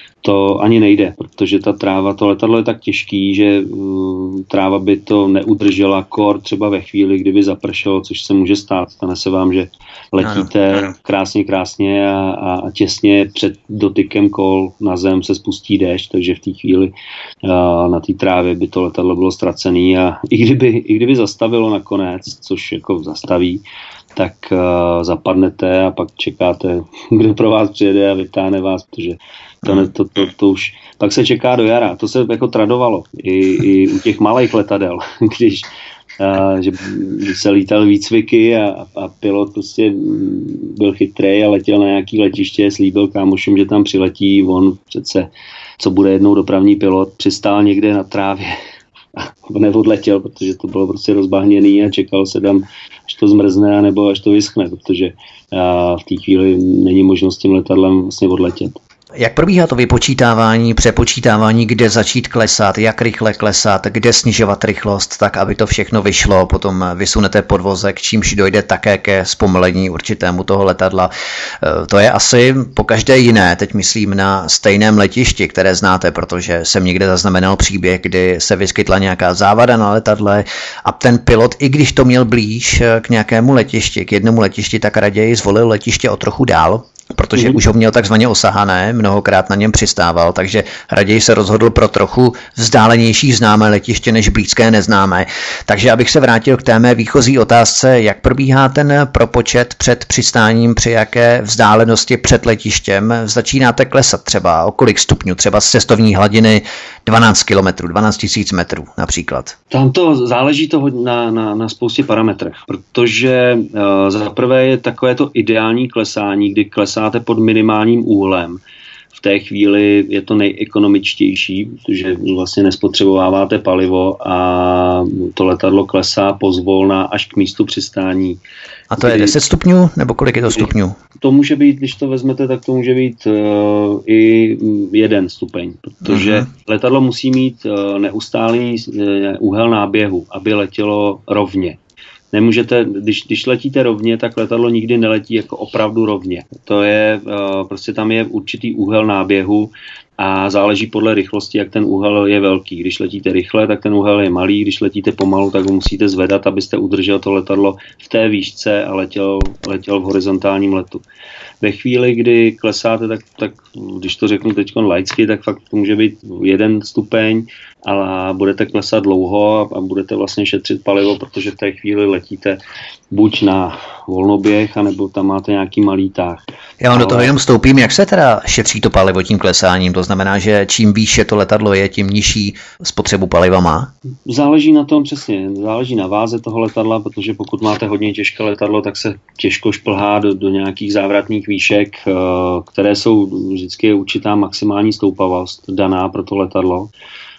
to ani nejde, protože ta tráva, to letadlo je tak těžký, že uh, tráva by to neudržela kor třeba ve chvíli, kdyby zapršelo, což se může stát. Stane se vám, že letíte ano, ano. krásně, krásně a, a těsně před dotykem kol na zem se spustí déšť, takže v té chvíli uh, na té trávě by to letadlo bylo ztracené a i kdyby, i kdyby zastavilo nakonec, což jako zastaví, tak uh, zapadnete a pak čekáte, kdo pro vás přijede a vytáhne vás, protože to, ne, to, to, to už pak se čeká do jara. To se jako tradovalo i, i u těch malých letadel, když, uh, že, když se lítal výcviky a, a pilot prostě byl chytrej a letěl na nějaký letiště, slíbil kámošům, že tam přiletí, on přece, co bude jednou dopravní pilot, přistál někde na trávě a neodletěl, protože to bylo prostě rozbahněný a čekal se tam, až to zmrzne, nebo až to vyschne, protože uh, v té chvíli není možnost s tím letadlem vlastně odletět. Jak probíhá to vypočítávání, přepočítávání, kde začít klesat, jak rychle klesat, kde snižovat rychlost, tak aby to všechno vyšlo, potom vysunete podvozek, čímž dojde také ke zpomalení určitému toho letadla. To je asi pokaždé jiné, teď myslím na stejném letišti, které znáte, protože jsem někde zaznamenal příběh, kdy se vyskytla nějaká závada na letadle a ten pilot, i když to měl blíž k nějakému letišti, k jednomu letišti, tak raději zvolil letiště o trochu dál, protože mm. už ho měl takzvaně osahané, mnohokrát na něm přistával, takže raději se rozhodl pro trochu vzdálenější známé letiště než blízké neznámé. Takže abych se vrátil k té mé výchozí otázce, jak probíhá ten propočet před přistáním, při jaké vzdálenosti před letištěm začínáte klesat třeba o kolik stupňů, třeba z cestovní hladiny dvanáct kilometrů, dvanáct tisíc metrů například. Tam to záleží to na, na, na spoustě parametrech, protože uh, za prvé je takové to ideální klesání, kdy klesáte pod minimálním úhlem. V té chvíli je to nejekonomičtější, protože vlastně nespotřebováváte palivo a to letadlo klesá pozvolna až k místu přistání. A to je deset stupňů, nebo kolik je to stupňů? To může být, když to vezmete, tak to může být uh, i jeden stupeň, protože uh-huh. letadlo musí mít uh, neustálý uh, úhel náběhu, aby letělo rovně. Nemůžete, když, když letíte rovně, tak letadlo nikdy neletí jako opravdu rovně. To je, uh, prostě tam je určitý úhel náběhu a záleží podle rychlosti, jak ten úhel je velký. Když letíte rychle, tak ten úhel je malý, když letíte pomalu, tak ho musíte zvedat, abyste udržel to letadlo v té výšce a letěl, letěl v horizontálním letu. Ve chvíli, kdy klesáte, tak, tak když to řeknu teď laicky, tak fakt to může být jeden stupeň, ale budete klesat dlouho a, a budete vlastně šetřit palivo, protože v té chvíli letíte buď na volnoběh, anebo tam máte nějaký malý táh. Já vám ale... do toho jenom vstoupím, jak se teda šetří to palivo tím klesáním? To znamená, že čím výše to letadlo je, tím nižší spotřebu paliva má? Záleží na tom přesně, záleží na váze toho letadla, protože pokud máte hodně těžké letadlo, tak se těžko šplhá do, do nějakých závratných výšek, které jsou vždycky určitá maximální stoupavost daná pro to letadlo.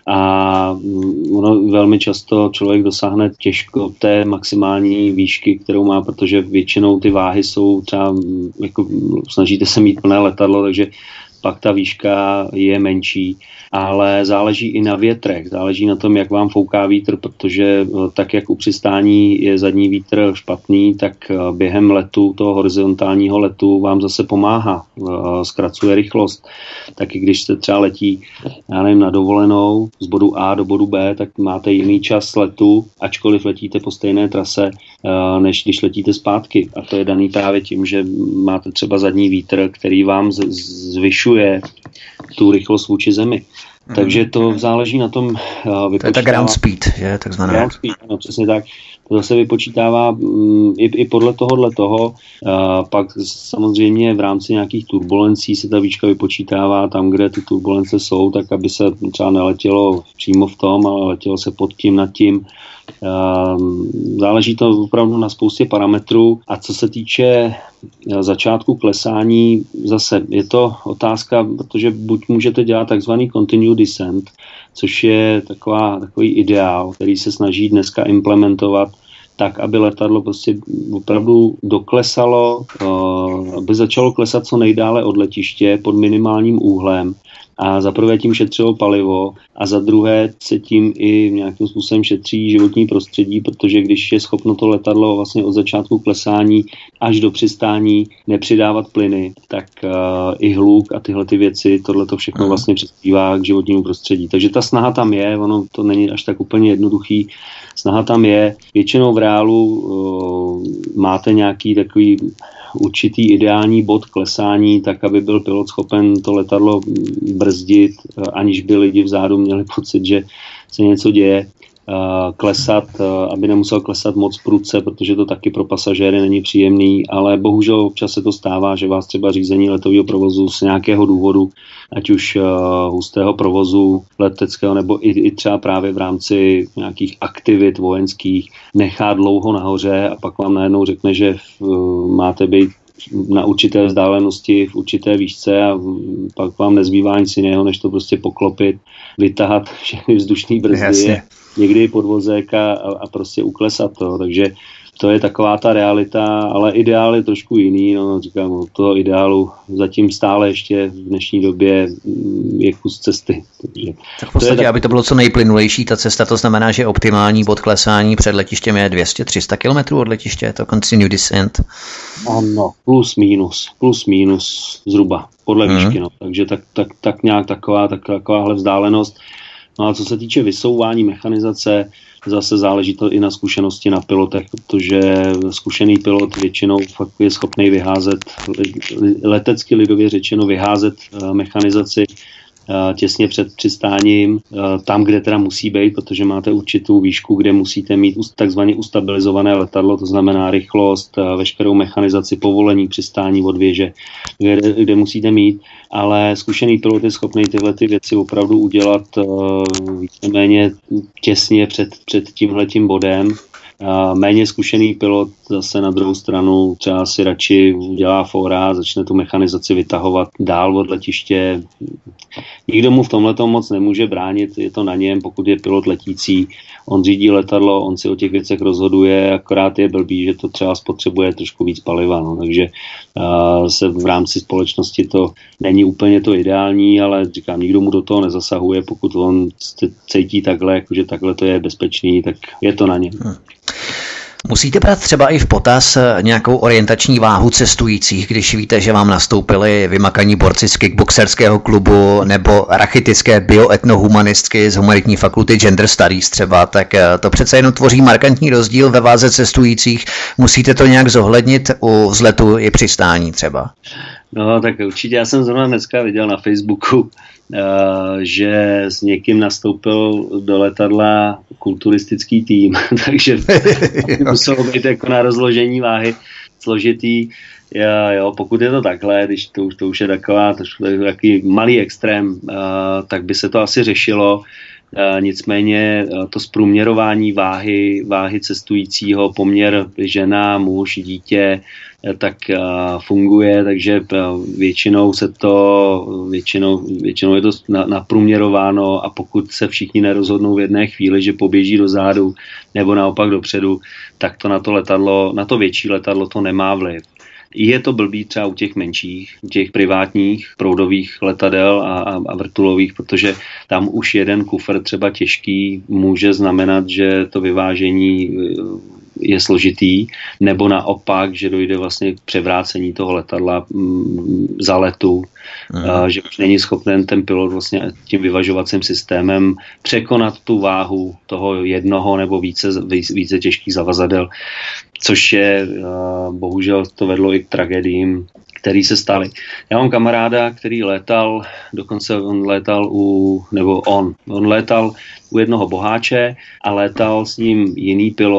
A ono velmi často člověk dosáhne těžko té maximální výšky, kterou má, protože většinou ty váhy jsou třeba, jako snažíte se mít plné letadlo, takže pak ta výška je menší, ale záleží i na větrech, záleží na tom, jak vám fouká vítr, protože tak, jak u přistání je zadní vítr špatný, tak během letu, toho horizontálního letu vám zase pomáhá, zkracuje rychlost. Taky když se třeba letí, já nevím, na dovolenou z bodu A do bodu B, tak máte jiný čas letu, ačkoliv letíte po stejné trase, než když letíte zpátky. A to je daný právě tím, že máte třeba zadní vítr, který vám zvyšuje tu rychlost vůči zemi. Hmm. Takže to záleží na tom uh, vypočítává... To je ta ground speed, je takzvaná. Ground speed, ano, přesně tak. To zase vypočítává um, i, i podle tohohle toho. Uh, pak samozřejmě v rámci nějakých turbulencí se ta výška vypočítává tam, kde ty turbulence jsou, tak aby se třeba neletělo přímo v tom, ale letělo se pod tím, nad tím. Uh, záleží to opravdu na spoustě parametrů. A co se týče uh, začátku klesání, zase je to otázka, protože buď můžete dělat takzvaný continuous descent, což je taková, takový ideál, který se snaží dneska implementovat tak, aby letadlo prostě opravdu doklesalo, aby začalo klesat co nejdále od letiště pod minimálním úhlem. A za prvé tím šetřilo palivo a za druhé se tím i nějakým způsobem šetří životní prostředí, protože když je schopno to letadlo vlastně od začátku klesání až do přistání nepřidávat plyny, tak uh, i hluk a tyhle ty věci, tohle to všechno vlastně přispívá k životnímu prostředí. Takže ta snaha tam je, ono to není až tak úplně jednoduchý. Snaha tam je. Většinou v reálu uh, máte nějaký takový určitý ideální bod klesání, tak aby byl pilot schopen to letadlo brzdit, aniž by lidi vzadu měli pocit, že se něco děje, klesat, aby nemusel klesat moc prudce, protože to taky pro pasažéry není příjemný, ale bohužel občas se to stává, že vás třeba řízení letového provozu z nějakého důvodu, ať už hustého provozu leteckého, nebo i, i třeba právě v rámci nějakých aktivit vojenských, nechá dlouho nahoře a pak vám najednou řekne, že máte být na určité vzdálenosti, v určité výšce a pak vám nezbývá nic jiného, než to prostě poklopit, vytahat všechny vzdušné brzdy, Jasně. někdy i podvozek a, a prostě uklesat to. Takže to je taková ta realita, ale ideál je trošku jiný. No, říkám, od toho ideálu zatím stále ještě v dnešní době je kus cesty. Takže tak v podstatě, to tak... aby to bylo co nejplynulejší, ta cesta, to znamená, že optimální bod klesání před letištěm je dvě stě až tři sta kilometrů od letiště, je to continue descent. Ano, plus minus, plus minus zhruba, podle mm. výšky. No. Takže tak, tak, tak nějak taková, tak, takováhle vzdálenost. No a co se týče vysouvání mechanizace, zase záleží to i na zkušenosti na pilotech, protože zkušený pilot většinou fakt je schopný vyházet, letecky lidově řečeno vyházet mechanizaci těsně před přistáním, tam, kde teda musí být, protože máte určitou výšku, kde musíte mít takzvaně ustabilizované letadlo, to znamená rychlost, veškerou mechanizaci, povolení přistání od věže, kde, kde musíte mít, ale zkušený pilot je schopný tyhle ty věci opravdu udělat víceméně těsně před, před tímhletím bodem. Méně zkušený pilot zase na druhou stranu třeba si radši udělá fóra, začne tu mechanizaci vytahovat dál od letiště. Nikdo mu v tomhletom moc nemůže bránit, je to na něm, pokud je pilot letící, on řídí letadlo, on si o těch věcech rozhoduje, akorát je blbý, že to třeba spotřebuje trošku víc paliva, no, takže uh, se v rámci společnosti to není úplně to ideální, ale říkám, nikdo mu do toho nezasahuje, pokud on cítí takhle, jakože takhle to je bezpečný, tak je to na něm. Hmm. Musíte brát třeba i v potaz nějakou orientační váhu cestujících, když víte, že vám nastoupili vymakaní borci z kickboxerského klubu nebo rachitické bioetnohumanistky z humanitní fakulty Gender Studies třeba, tak to přece jenom tvoří markantní rozdíl ve váze cestujících. Musíte to nějak zohlednit u vzletu i přistání třeba? No tak určitě, já jsem zrovna dneska viděl na Facebooku, uh, že s někým nastoupil do letadla kulturistický tým, takže muselo být jako na rozložení váhy složitý. Jo, jo, pokud je to takhle, když to, to už je taková, to je takový malý extrém, uh, tak by se to asi řešilo. Uh, nicméně uh, to zprůměrování váhy, váhy cestujícího, poměr žena, muž, dítě, uh, tak uh, funguje, takže uh, většinou se to, většinou, většinou je to na, naprůměrováno a pokud se všichni nerozhodnou v jedné chvíli, že poběží do zádu nebo naopak dopředu, tak to na to letadlo, na to větší letadlo to nemá vliv. Je to blbý třeba u těch menších, u těch privátních proudových letadel a, a, a vrtulových, protože tam už jeden kufr třeba těžký může znamenat, že to vyvážení je složitý, nebo naopak, že dojde vlastně k převrácení toho letadla m, za letu, a, že už není schopen ten pilot vlastně tím vyvažovacím systémem překonat tu váhu toho jednoho nebo více, více těžkých zavazadel, což je, a, bohužel to vedlo i k tragédiím, který se staly. Já mám kamaráda, který létal, dokonce on létal u, nebo on, on létal u jednoho boháče a létal s ním jiný pilot,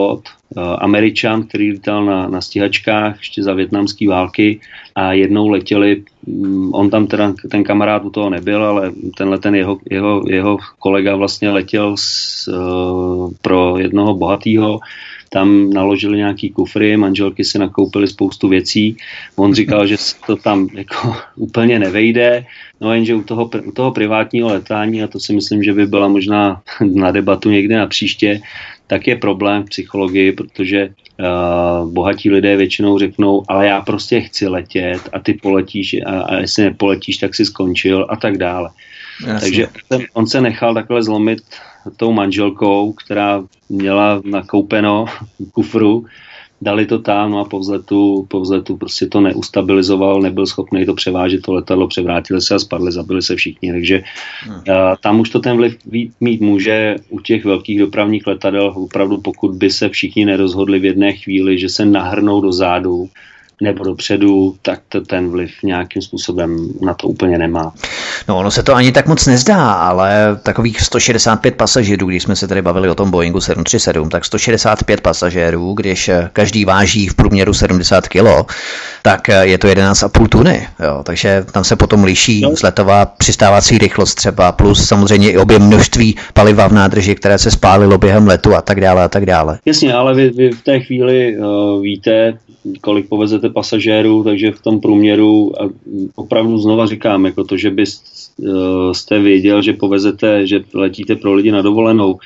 Američan, který lítal na, na stíhačkách ještě za vietnamské války a jednou letěli, on tam teda, ten kamarád u toho nebyl, ale tenhle ten jeho, jeho, jeho kolega vlastně letěl s, uh, pro jednoho bohatýho, tam naložili nějaký kufry, manželky si nakoupily spoustu věcí, on říkal, že se to tam jako úplně nevejde, no jenže u toho, u toho privátního letání, a to si myslím, že by byla možná na debatu někde na příště, tak je problém v psychologii, protože uh, bohatí lidé většinou řeknou, ale já prostě chci letět a ty poletíš a, a jestli nepoletíš, tak si skončil a tak dále. Jasně. Takže on, on se nechal takhle zlomit tou manželkou, která měla nakoupeno kufru, dali to tam, no a po vzletu, po vzletu prostě to neustabilizoval, nebyl schopný to převážet, to letadlo, převrátili se a spadli, zabili se všichni, takže hmm. uh, tam už to ten vliv mít může u těch velkých dopravních letadel, opravdu pokud by se všichni nerozhodli v jedné chvíli, že se nahrnou do zádu nebo dopředu, tak to ten vliv nějakým způsobem na to úplně nemá. No ono se to ani tak moc nezdá, ale takových sto šedesát pět pasažérů, když jsme se tady bavili o tom Boeingu sedm tři sedm, tak sto šedesát pět pasažérů, když každý váží v průměru sedmdesát kilo, tak je to jedenáct a půl tuny. Jo, takže tam se potom liší no. Vzletová přistávací rychlost třeba, plus samozřejmě i objem množství paliva v nádrži, které se spálilo během letu a tak dále a tak dále. Jasně, ale vy, vy v té chvíli uh, víte, kolik povezete pasažérů, takže v tom průměru, a opravdu znova říkám, jako to, že byste věděl, že povezete, že letíte pro lidi na dovolenou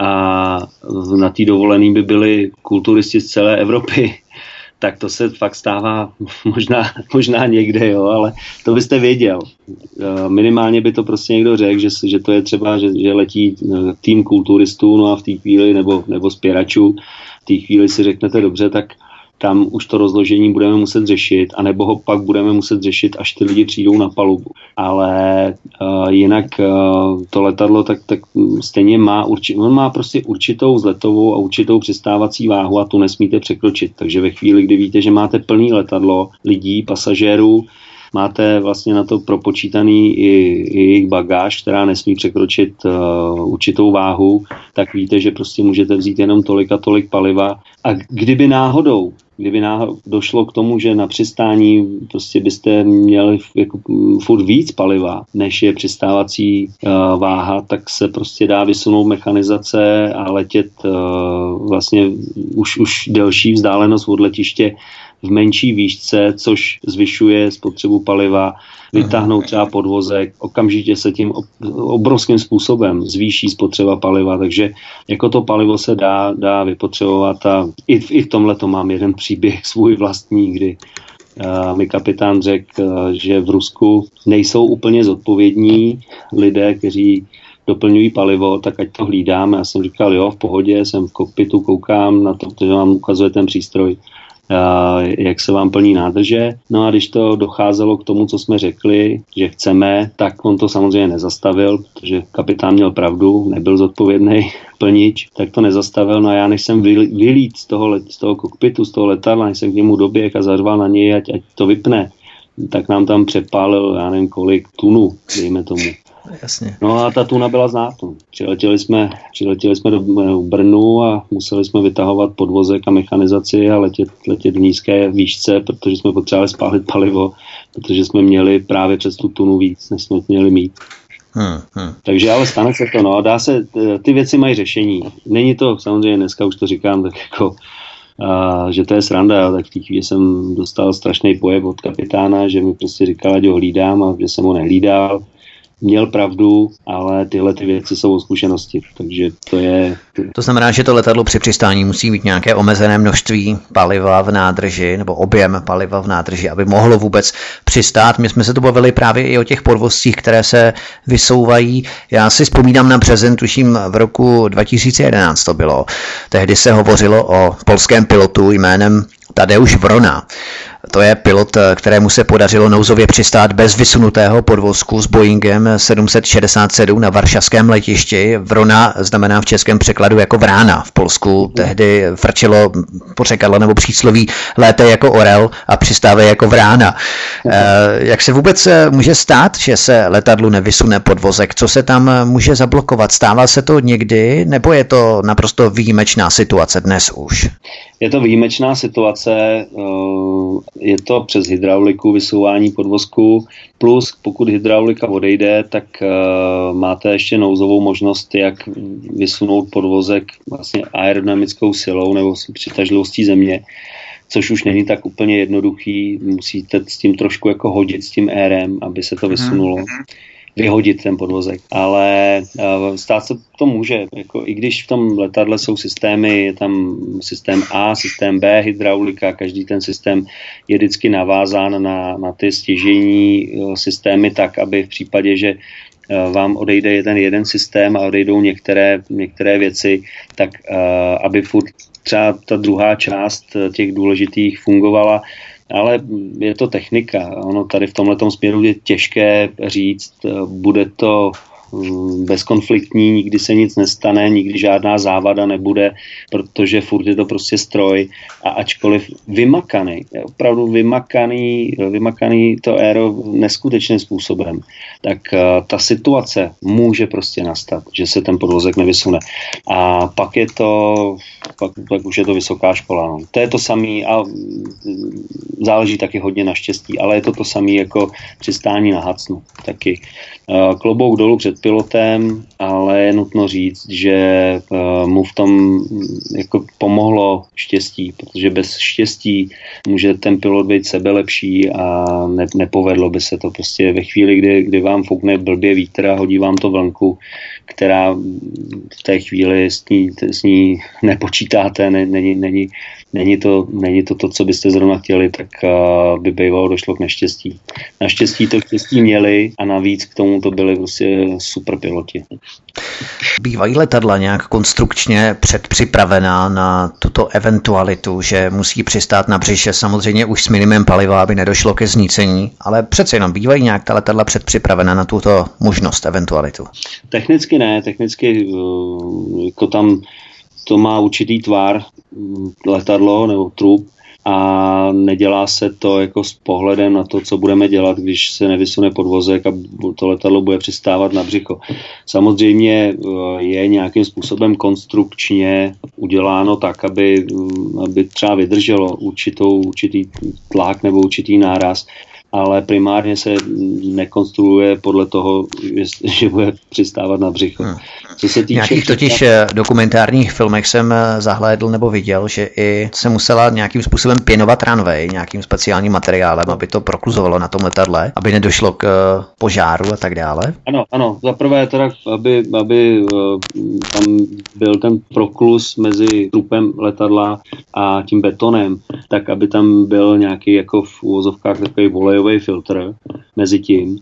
a na té dovolený by byli kulturisti z celé Evropy, tak to se fakt stává možná, možná někde, jo, ale to byste věděl. Minimálně by to prostě někdo řekl, že, že to je třeba, že, že letí tým kulturistů, no a v té chvíli, nebo, nebo spěračů, v té chvíli si řeknete dobře, tak tam už to rozložení budeme muset řešit, anebo ho pak budeme muset řešit, až ty lidi přijdou na palubu. Ale uh, jinak uh, to letadlo tak, tak stejně má, urči- on má prostě určitou vzletovou a určitou přistávací váhu a tu nesmíte překročit. Takže ve chvíli, kdy víte, že máte plný letadlo lidí, pasažérů, máte vlastně na to propočítaný i, i jejich bagáž, která nesmí překročit uh, určitou váhu, tak víte, že prostě můžete vzít jenom tolik a tolik paliva. A kdyby náhodou, kdyby náhodou došlo k tomu, že na přistání prostě byste měli jako furt víc paliva, než je přistávací uh, váha, tak se prostě dá vysunout mechanizace a letět uh, vlastně už, už delší vzdálenost od letiště v menší výšce, což zvyšuje spotřebu paliva, vytáhnout třeba podvozek, okamžitě se tím obrovským způsobem zvýší spotřeba paliva, takže jako to palivo se dá, dá vypotřebovat a i v, i v tomhle to mám jeden příběh svůj vlastní, kdy uh, mi kapitán řekl, uh, že v Rusku nejsou úplně zodpovědní lidé, kteří doplňují palivo, tak ať to hlídáme. Já jsem říkal, jo, v pohodě, jsem v kokpitu, koukám na to, protože vám ukazuje ten přístroj, Uh, jak se vám plní nádrže. No a když to docházelo k tomu, co jsme řekli, že chceme, tak on to samozřejmě nezastavil, protože kapitán měl pravdu, nebyl zodpovědný plnič, tak to nezastavil. No a já než jsem vylít z toho, z toho kokpitu, z toho letadla, než jsem k němu doběh a zařval na něj, ať, ať to vypne, tak nám tam přepálil, já nevím kolik, tunu, dejme tomu. Jasně. No a ta tuna byla znát. Přiletěli jsme, přiletěli jsme do Brnu a museli jsme vytahovat podvozek a mechanizaci a letět, letět v nízké výšce, protože jsme potřebovali spálit palivo, protože jsme měli právě přes tu tunu víc, než jsme měli mít. Hmm, hmm. Takže ale stane se to, no, dá se, ty věci mají řešení. Není to, samozřejmě dneska už to říkám, tak jako a, že to je sranda, tak v té chvíli jsem dostal strašný pojeb od kapitána, že mi prostě říkal, ať ho hlídám a že jsem ho nehlídal. Měl pravdu, ale tyhle ty věci jsou o zkušenosti, takže to je... To znamená, že to letadlo při přistání musí mít nějaké omezené množství paliva v nádrži, nebo objem paliva v nádrži, aby mohlo vůbec přistát. My jsme se tu bavili právě i o těch podvozcích, které se vysouvají. Já si vzpomínám na březen, tuším v roku dva tisíce jedenáct to bylo. Tehdy se hovořilo o polském pilotu jménem Tadeusz Wrona. To je pilot, kterému se podařilo nouzově přistát bez vysunutého podvozku s Boeingem sedm set šedesát sedm na varšavském letišti. Vrona znamená v českém překladu jako vrána. V Polsku tehdy frčelo pořekadlo nebo přísloví létej jako orel a přistávej jako vrána. Jak se vůbec může stát, že se letadlu nevysune podvozek? Co se tam může zablokovat? Stává se to někdy, nebo je to naprosto výjimečná situace dnes už? Je to výjimečná situace, je to přes hydrauliku vysouvání podvozku, plus pokud hydraulika odejde, tak máte ještě nouzovou možnost, jak vysunout podvozek vlastně aerodynamickou silou nebo přitažlivostí země, což už není tak úplně jednoduchý, musíte s tím trošku jako hodit s tím érem, aby se to vysunulo. Vyhodit ten podvozek, ale uh, stát se to může, jako, i když v tom letadle jsou systémy, je tam systém A, systém B, hydraulika, každý ten systém je vždycky navázán na, na ty stěžejní uh, systémy tak, aby v případě, že uh, vám odejde ten jeden systém a odejdou některé, některé věci, tak uh, aby furt třeba ta druhá část těch důležitých fungovala. Ale je to technika. Ono tady v tomhletom směru je těžké říct, bude to bezkonfliktní, nikdy se nic nestane, nikdy žádná závada nebude, protože furt je to prostě stroj a ačkoliv vymakaný, opravdu vymakaný, vymakaný to aero neskutečným způsobem, tak uh, ta situace může prostě nastat, že se ten podvozek nevysune. A pak je to, pak, pak už je to vysoká škola. No. To je to samý a záleží taky hodně na štěstí, ale je to to samý jako přistání na hacnu. Taky uh, klobouk dolů před pilotem, ale je nutno říct, že uh, mu v tom jako pomohlo štěstí, protože bez štěstí může ten pilot být sebelepší a ne, nepovedlo by se to prostě ve chvíli, kdy, kdy vám foukne blbě vítr a hodí vám to vlnku, která v té chvíli s ní, s ní nepočítáte, ne, není, není, není, to, není to to, co byste zrovna chtěli, tak uh, by bývalo došlo k neštěstí. Naštěstí to štěstí měli a navíc k tomu to byli prostě super piloti. Bývají letadla nějak konstrukčně předpřipravená na tuto eventualitu, že musí přistát na břiše, samozřejmě už s minimem paliva, aby nedošlo ke znícení, ale přece jenom bývají nějak ta letadla předpřipravená na tuto možnost, eventualitu? Technicky ne, technicky jako tam to má určitý tvar letadlo nebo trup, a nedělá se to jako s pohledem na to, co budeme dělat, když se nevysune podvozek a to letadlo bude přistávat na břicho. Samozřejmě je nějakým způsobem konstrukčně uděláno tak, aby, aby třeba vydrželo určitou, určitý tlak nebo určitý náraz, ale primárně se nekonstruuje podle toho, že bude přistávat na břicho. Hmm. Co se týče nějakých totiž dokumentárních filmech jsem zahlédl nebo viděl, že i se musela nějakým způsobem pěnovat runway, nějakým speciálním materiálem, aby to prokluzovalo na tom letadle, aby nedošlo k požáru a tak dále. Ano, ano. Zaprvé teda, aby, aby tam byl ten prokluz mezi trupem letadla a tím betonem, tak aby tam byl nějaký jako v úvozovkách takový volejový filtr mezi tím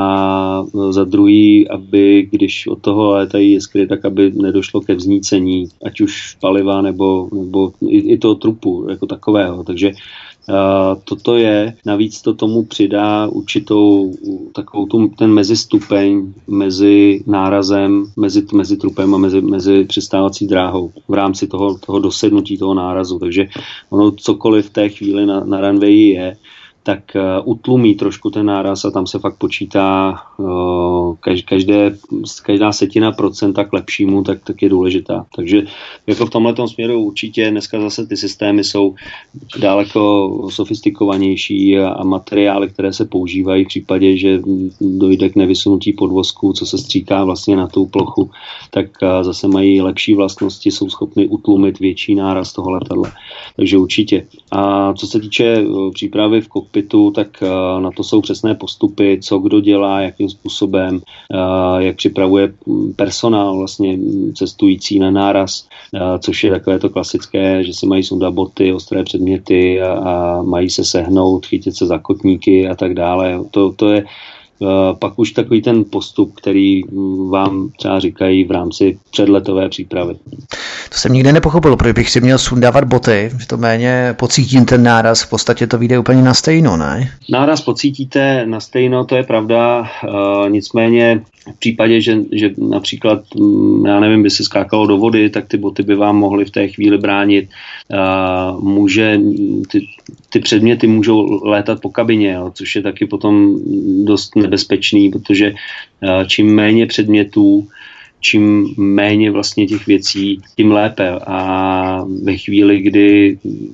a za druhý, aby když od toho létají jiskry, tak aby nedošlo ke vznícení, ať už paliva nebo, nebo i, i toho trupu jako takového. Takže Uh, toto je, navíc to tomu přidá určitou takovou tu, ten mezistupeň mezi nárazem, mezi, mezi trupem a mezi, mezi přistávací dráhou v rámci toho, toho dosednutí toho nárazu. Takže ono cokoliv v té chvíli na, na runwayi je, tak uh, utlumí trošku ten náraz a tam se fakt počítá uh, každé, každá setina procenta k lepšímu, tak, tak je důležitá. Takže jako v tomhletom směru určitě dneska zase ty systémy jsou daleko sofistikovanější a, a materiály, které se používají v případě, že dojde k nevysunutí podvozku, co se stříká vlastně na tu plochu, tak uh, zase mají lepší vlastnosti, jsou schopny utlumit větší náraz toho letadla. Takže určitě. A co se týče uh, přípravy v kokpitu, tak uh, na to jsou přesné postupy, co kdo dělá, jakým způsobem, uh, jak připravuje personál vlastně cestující na náraz, uh, což je takové to klasické, že si mají sundat boty, ostré předměty a, a mají se sehnout, chytit se za kotníky a tak dále. To, to je pak už takový ten postup, který vám třeba říkají v rámci předletové přípravy. To jsem nikdy nepochopil, protože bych si měl sundávat boty, že to méně pocítím ten náraz, v podstatě to vyjde úplně na stejno, ne? Náraz pocítíte na stejno, to je pravda, uh, nicméně v případě, že, že například, já nevím, by se skákalo do vody, tak ty boty by vám mohly v té chvíli bránit. Uh, může, ty, ty předměty můžou létat po kabině, jo, což je taky potom dost nebezpečný, protože uh, čím méně předmětů, čím méně vlastně těch věcí, tím lépe. A ve chvíli, kdy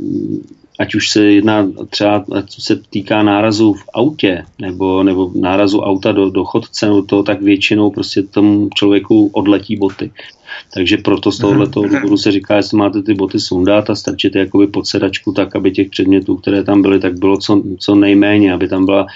ať už se jedná třeba, co se týká nárazu v autě, nebo, nebo nárazu auta do, do chodce, no to, tak většinou prostě tomu člověku odletí boty. Takže proto z tohoto důvodu se říká, jestli máte ty boty sundat a strčit jakoby pod sedačku tak, aby těch předmětů, které tam byly, tak bylo co, co nejméně, aby tam byla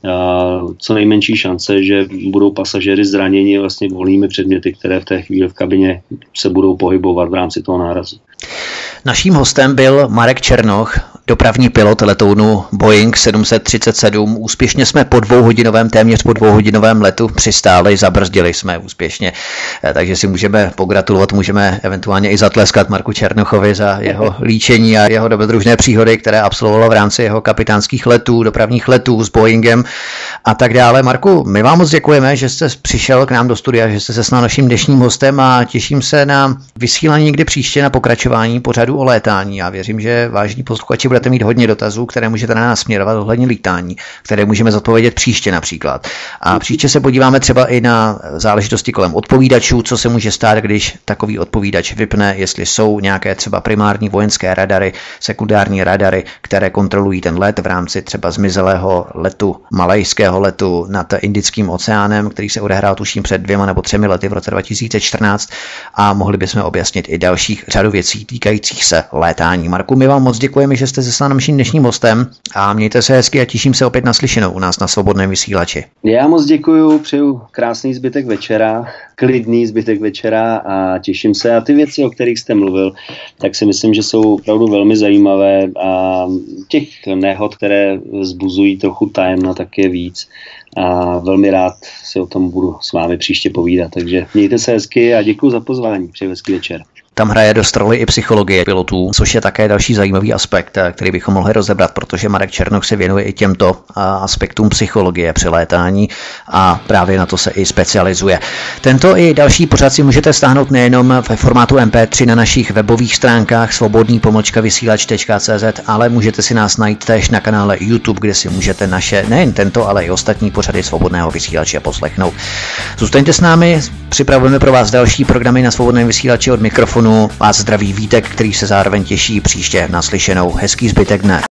uh, co nejmenší šance, že budou pasažéři zraněni vlastně volnými předměty, které v té chvíli v kabině se budou pohybovat v rámci toho nárazu. Naším hostem byl Marek Černoch, dopravní pilot letounu Boeing sedm set třicet sedm. Úspěšně jsme po dvouhodinovém, téměř po dvouhodinovém letu přistáli, zabrzdili jsme úspěšně. Takže si můžeme pogratulovat, můžeme eventuálně i zatleskat Marku Černochovi za jeho líčení a jeho dobrodružné příhody, které absolvoval v rámci jeho kapitánských letů, dopravních letů s Boeingem a tak dále. Marku, my vám moc děkujeme, že jste přišel k nám do studia, že jste se stal naším dnešním hostem a těším se na vysílání někdy příště, na pokračování pořadu o létání. Já věřím, že vážní posluchači budete mít hodně dotazů, které můžete na nás směrovat ohledně lítání, které můžeme zodpovědět příště například. A příště se podíváme třeba i na záležitosti kolem odpovídačů, co se může stát, když takový odpovídač vypne, jestli jsou nějaké třeba primární vojenské radary, sekundární radary, které kontrolují ten let v rámci třeba zmizelého letu, malajského letu nad Indickým oceánem, který se odehrál tuším před dvěma nebo třemi lety v roce dva tisíce čtrnáct a mohli bychom objasnit i dalších řadu věcí týkajících se létání. Marku, my vám moc děkujeme, že jste se stal naším dnešním hostem a mějte se hezky a těším se opět na slyšenou u nás na Svobodném vysílači. Já moc děkuju, přeju krásný zbytek večera, klidný zbytek večera a těším se. A ty věci, o kterých jste mluvil, tak si myslím, že jsou opravdu velmi zajímavé a těch nehod, které vzbuzují trochu tajemna, tak je víc. A velmi rád si o tom budu s vámi příště povídat. Takže mějte se hezky a děkuji za pozvání. Přeji hezký večer. Tam hraje dost roli i psychologie pilotů, což je také další zajímavý aspekt, který bychom mohli rozebrat, protože Marek Černoch se věnuje i těmto aspektům psychologie při létání a právě na to se i specializuje. Tento i další pořad si můžete stáhnout nejenom ve formátu em pé tři na našich webových stránkách svobodný pomlčka vysílač tečka cé zet, ale můžete si nás najít též na kanále YouTube, kde si můžete naše nejen tento, ale i ostatní pořady Svobodného vysílače poslechnout. Zůstaňte s námi, připravujeme pro vás další programy na Svobodném vysílači. Od mikrofonu vás zdraví Vítek, který se zároveň těší příště naslyšenou. Hezký zbytek dne.